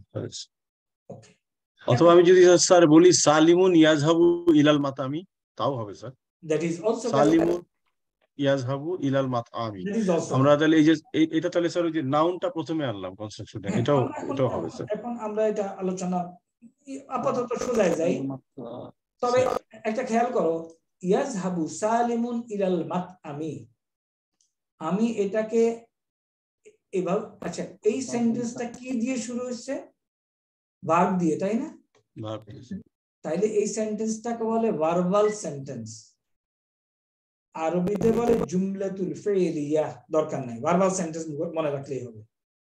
অথবা আমি যদি স্যার বলি সালিমুন ইয়াজহাবু ইলাল মাতামি, তাও হবে স্যার। দ্যাট ইজ অলসো সালিমুন ইয়াজহাবু ইলাল মাতআমি। আমরা তাহলে এই যে এটা তাহলে স্যার ওই যে নাউনটা প্রথমে আনলাম কনস্ট্রাকশনে, এটাও এটাও হবে স্যার। এখন আমরা এটা আলোচনা আপাতত সোজায় যাই, তবে একটা খেয়াল করো, ইয়াজহাবু সালিমুন ইলাল মাতআমি, আমি এটাকে এভাবে, আচ্ছা এই সেন্টেন্সটা কি দিয়ে শুরু হচ্ছে? ভার্ব দিয়ে, তাই না? ভার্ব। তাইলে এই সেন্টেন্সটাকে বলে ভার্বাল সেন্টেন্স, আরবিতে বলে জুমলাতুল ফিলিয়া। দরকার নাই, ভার্বাল সেন্টেন্স মনে রাখলেই হবে।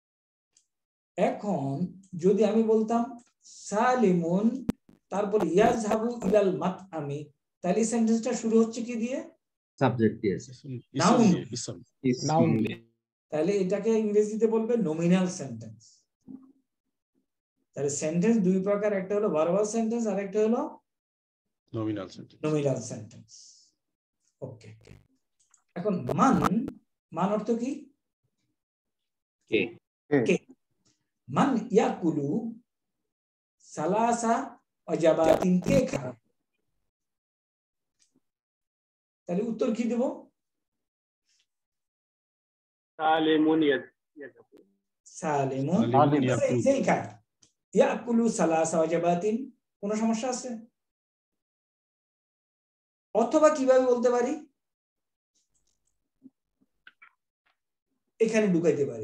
এখন যদি আমি বলতাম সালিমুন তারপর ইয়াজহাবু ইলাল মাতআমি, তাহলে সেন্টেন্সটা শুরু হচ্ছে কি দিয়ে? সাবজেক্ট দিয়ে, নাউন। নাউন। তাহলে এটাকে ইংরেজিতে বলবে নমিনাল সেন্টেন্স। তাহলে সেন্টেন্স দুই প্রকার, একটা হলো ভার্বাল সেন্টেন্স আর একটা হলো nominal sentence. Nominal sentence. Okay, এখন মান, মান অর্থ কি? কে। কে। মান ইয়াকুলু সালাসা ওয়াজাবাতিন, কে খায়? তাহলে উত্তর কি দেব? সালিমুন ইয়াজহাবু। সালিমুন সেই খায়। ইয়াকুলু সালাসা ওয়াজাবাতিন, কোনো সমস্যা আছে? অথবা কিভাবে বলতে পারি? এখানে ঢুকাইতে পারি,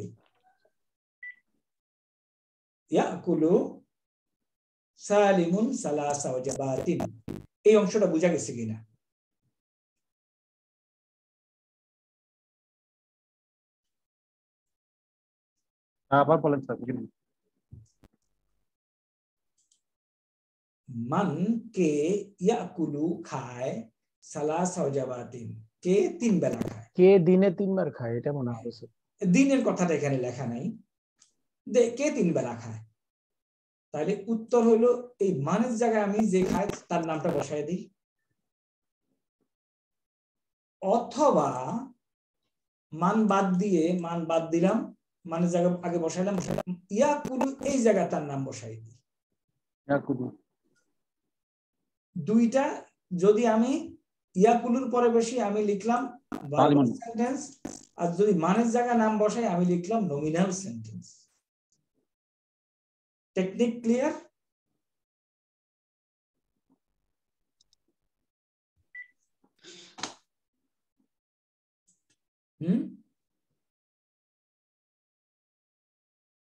ইয়াকুলু সালিমুন সালাসা ওয়াজাবাতিন। এই অংশটা বোঝা গেছে কিনা? আবার বলেন স্যার। মান কে ইয়াকুলু খায় সালাসা ওয়াজাবাতিন, কে তিন বেলা খায়। কে দিনে তিনবার খায়, এটা মনে হচ্ছে। দিনের কথাটা এখানে লেখা নাই, কে তিন বেলা খায়। তাহলে উত্তর হলো এই মানের জায়গায় আমি যে খাই তার নামটা বসাই দিই, অথবা মান বাদ দিয়ে, মান বাদ দিলাম, মানের জায়গা আগে বসাইলাম, ইয়াকুলু এই জায়গায় তার নাম বসাই দিই। দুইটা যদি আমি ইয়াকুলুর পরে বসি আমি লিখলাম ভার্বাল সেন্টেন্স, আর যদি মানের জায়গায় নাম বসাই আমি লিখলাম নমিনাল সেন্টেন্স। Technique clear? হুম,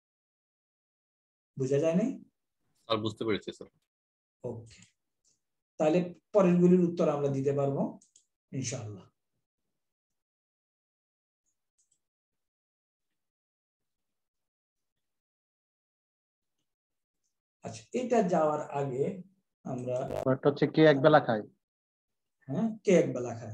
বুঝা যায় নাই? স্যার বুঝতে পেরেছি স্যার। ওকে, তাহলে পরের গুলির উত্তর আমরা দিতে পারবো ইনশাআল্লাহ। আচ্ছা, এটা যাওয়ার আগে আমরা হচ্ছে কে এক বেলা খায়। হ্যাঁ, কে এক বেলা খায়।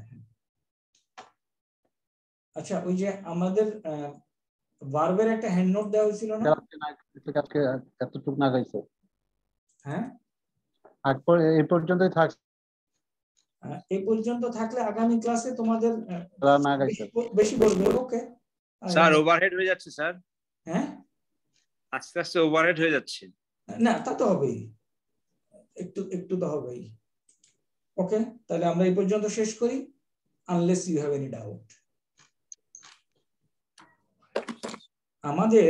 আচ্ছা, ওই যে আমাদের ভার্বের একটা হ্যান্ড নোট দেওয়া হয়েছিল না, আজকে এতটুকু না গাইছে। হ্যাঁ, আজ পর এই পর্যন্তই থাক। এই পর্যন্ত থাকলে আগামী ক্লাসে তোমাদের না গাইছে বেশি বলবে। ওকে স্যার, ওভারহেড হয়ে যাচ্ছে স্যার। হ্যাঁ, আস্তে আস্তে ওভারহেড হয়ে যাচ্ছে। না, তা তো হবেই, একটু একটু তো হবেই। ওকে, তাহলে আমরা এই পর্যন্ত শেষ করি, unless you have any doubt. আমাদের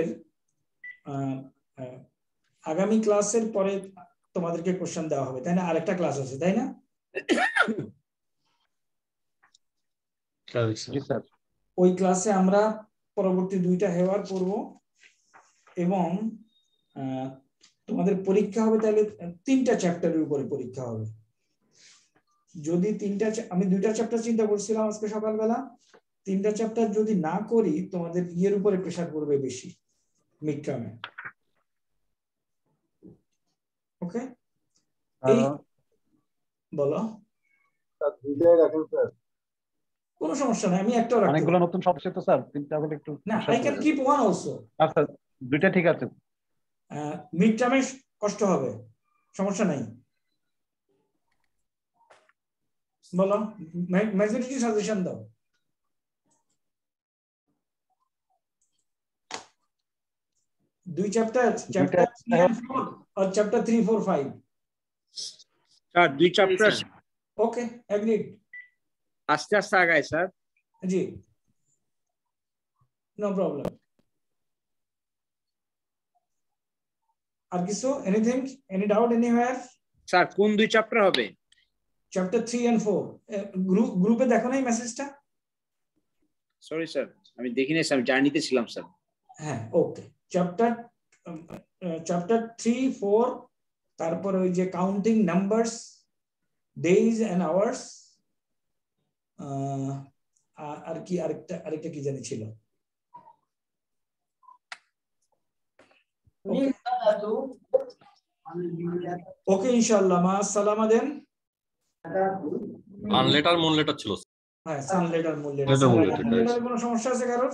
আগামী ক্লাসের পরে তোমাদেরকে কোশ্চেন দেওয়া হবে, তাই না? আরেকটা ক্লাস আছে, তাই না? ওই ক্লাসে আমরা পরবর্তী দুইটা হেওয়ার করব এবং তোমাদের পরীক্ষা হবে, তাহলে তিনটা চ্যাপ্টারের উপরে পরীক্ষা হবে। যদি তিনটা, আমি দুইটা চ্যাপ্টার চিন্তা করছিলাম আজকে সকালবেলা, তিনটা চ্যাপ্টার যদি না করি তোমাদের ইয়ের উপরে প্রেসার পড়বে বেশি মিড টার্মে। ওকে, এই বলো। কোনো সমস্যা নাই, আমি একটাও রাখতে অনেকগুলো নতুন শব্দ তো স্যার, তিনটা হলে একটু না, I can keep one also. আচ্ছা, দুইটা ঠিক আছে। মিড টার্মে কষ্ট হবে, সমস্যা নাই। বলো, মেজরিটি সাজেশন দাও। দুই chapter, chapter three and four और chapter three four five. Sir, দুই চ্যাপ্টার। Okay, agreed. আস্তে আস্তে আগায় স্যার। জি, নো প্রবলেম। আর কিছু, anything, any doubt anywhere? Sir, কোন দুই চ্যাপ্টার হবে? Chapter three and four. Group গ্রুপে দেখো না এই মেসেজটা? সরি স্যার, আমি দেখিনি স্যার, আমি জার্নিতে ছিলাম স্যার। হ্যাঁ, okay. Chapter chapter three four, তারপর ওই যে counting numbers, days and hours, আর কি আরেকটা আরেকটা কি জানি ছিল। ওকে, ইনশাআল্লাহ। মা আসসালামা দেন। আনলেটার মুনলেটার ছিল। হ্যাঁ, সানলেটার মুনলেটার। সানলেটার কোনো সমস্যা আছে কারোর?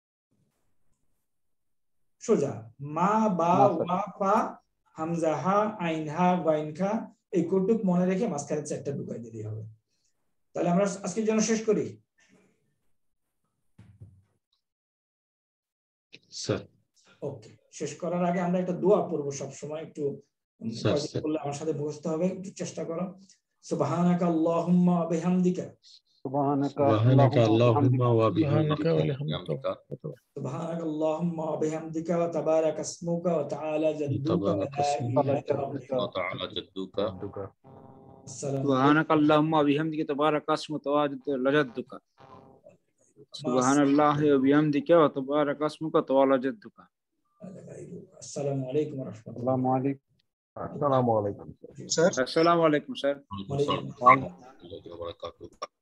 সোজা মা, বা, ওয়া, ফা, হামজা, হা, আইন, হা, গাইন, খা, এই কোটুক মনে রেখে মাঝখানে চারটা ঢুকাই দিলেই হবে। তাহলে আমরা আজকের জন্য শেষ করি স্যার। ওকে, শেষ করার আগে আমরা একটা দোয়া পড়বো সব সময়, একটু বললে আমার সাথে বুঝতে হবে, একটু চেষ্টা করো। সুবহানাকা আল্লাহুম্মা ওয়া বিহামদিকা, সুবহানাকা আল্লাহুম্মা ওয়া বিহামদিকা, সুবহানাকা আল্লাহুম্মা ওয়া বিহামদিকা ওয়া তাবারাকা ইসমুকা ওয়া তাআলা জাদ্দুকা ওয়া লা ইলাহা ইল্লা তাআলা জাদ্দুকা, সুবহানাকা আল্লাহুম্মা ওয়া বিহামদিকা তাবারাকা ইসমুকা ওয়া তাআলা জাদ্দুকা, সুবহানাল্লাহি ওয়া বিহামদিকা ওয়া তাবারাকা ইসমুকা ওয়া তাআলা জাদ্দুকা। আসসালামু আলাইকুম ওয়া রাহমাতুল্লাহ। আসসালামু আলাইকুম। আসসালামু আলাইকুম স্যার। আসসালামু আলাইকুম স্যার। ওয়া আলাইকুম আসসালাম ওয়া রাহমাতুল্লাহি ওয়া বারাকাতুহু।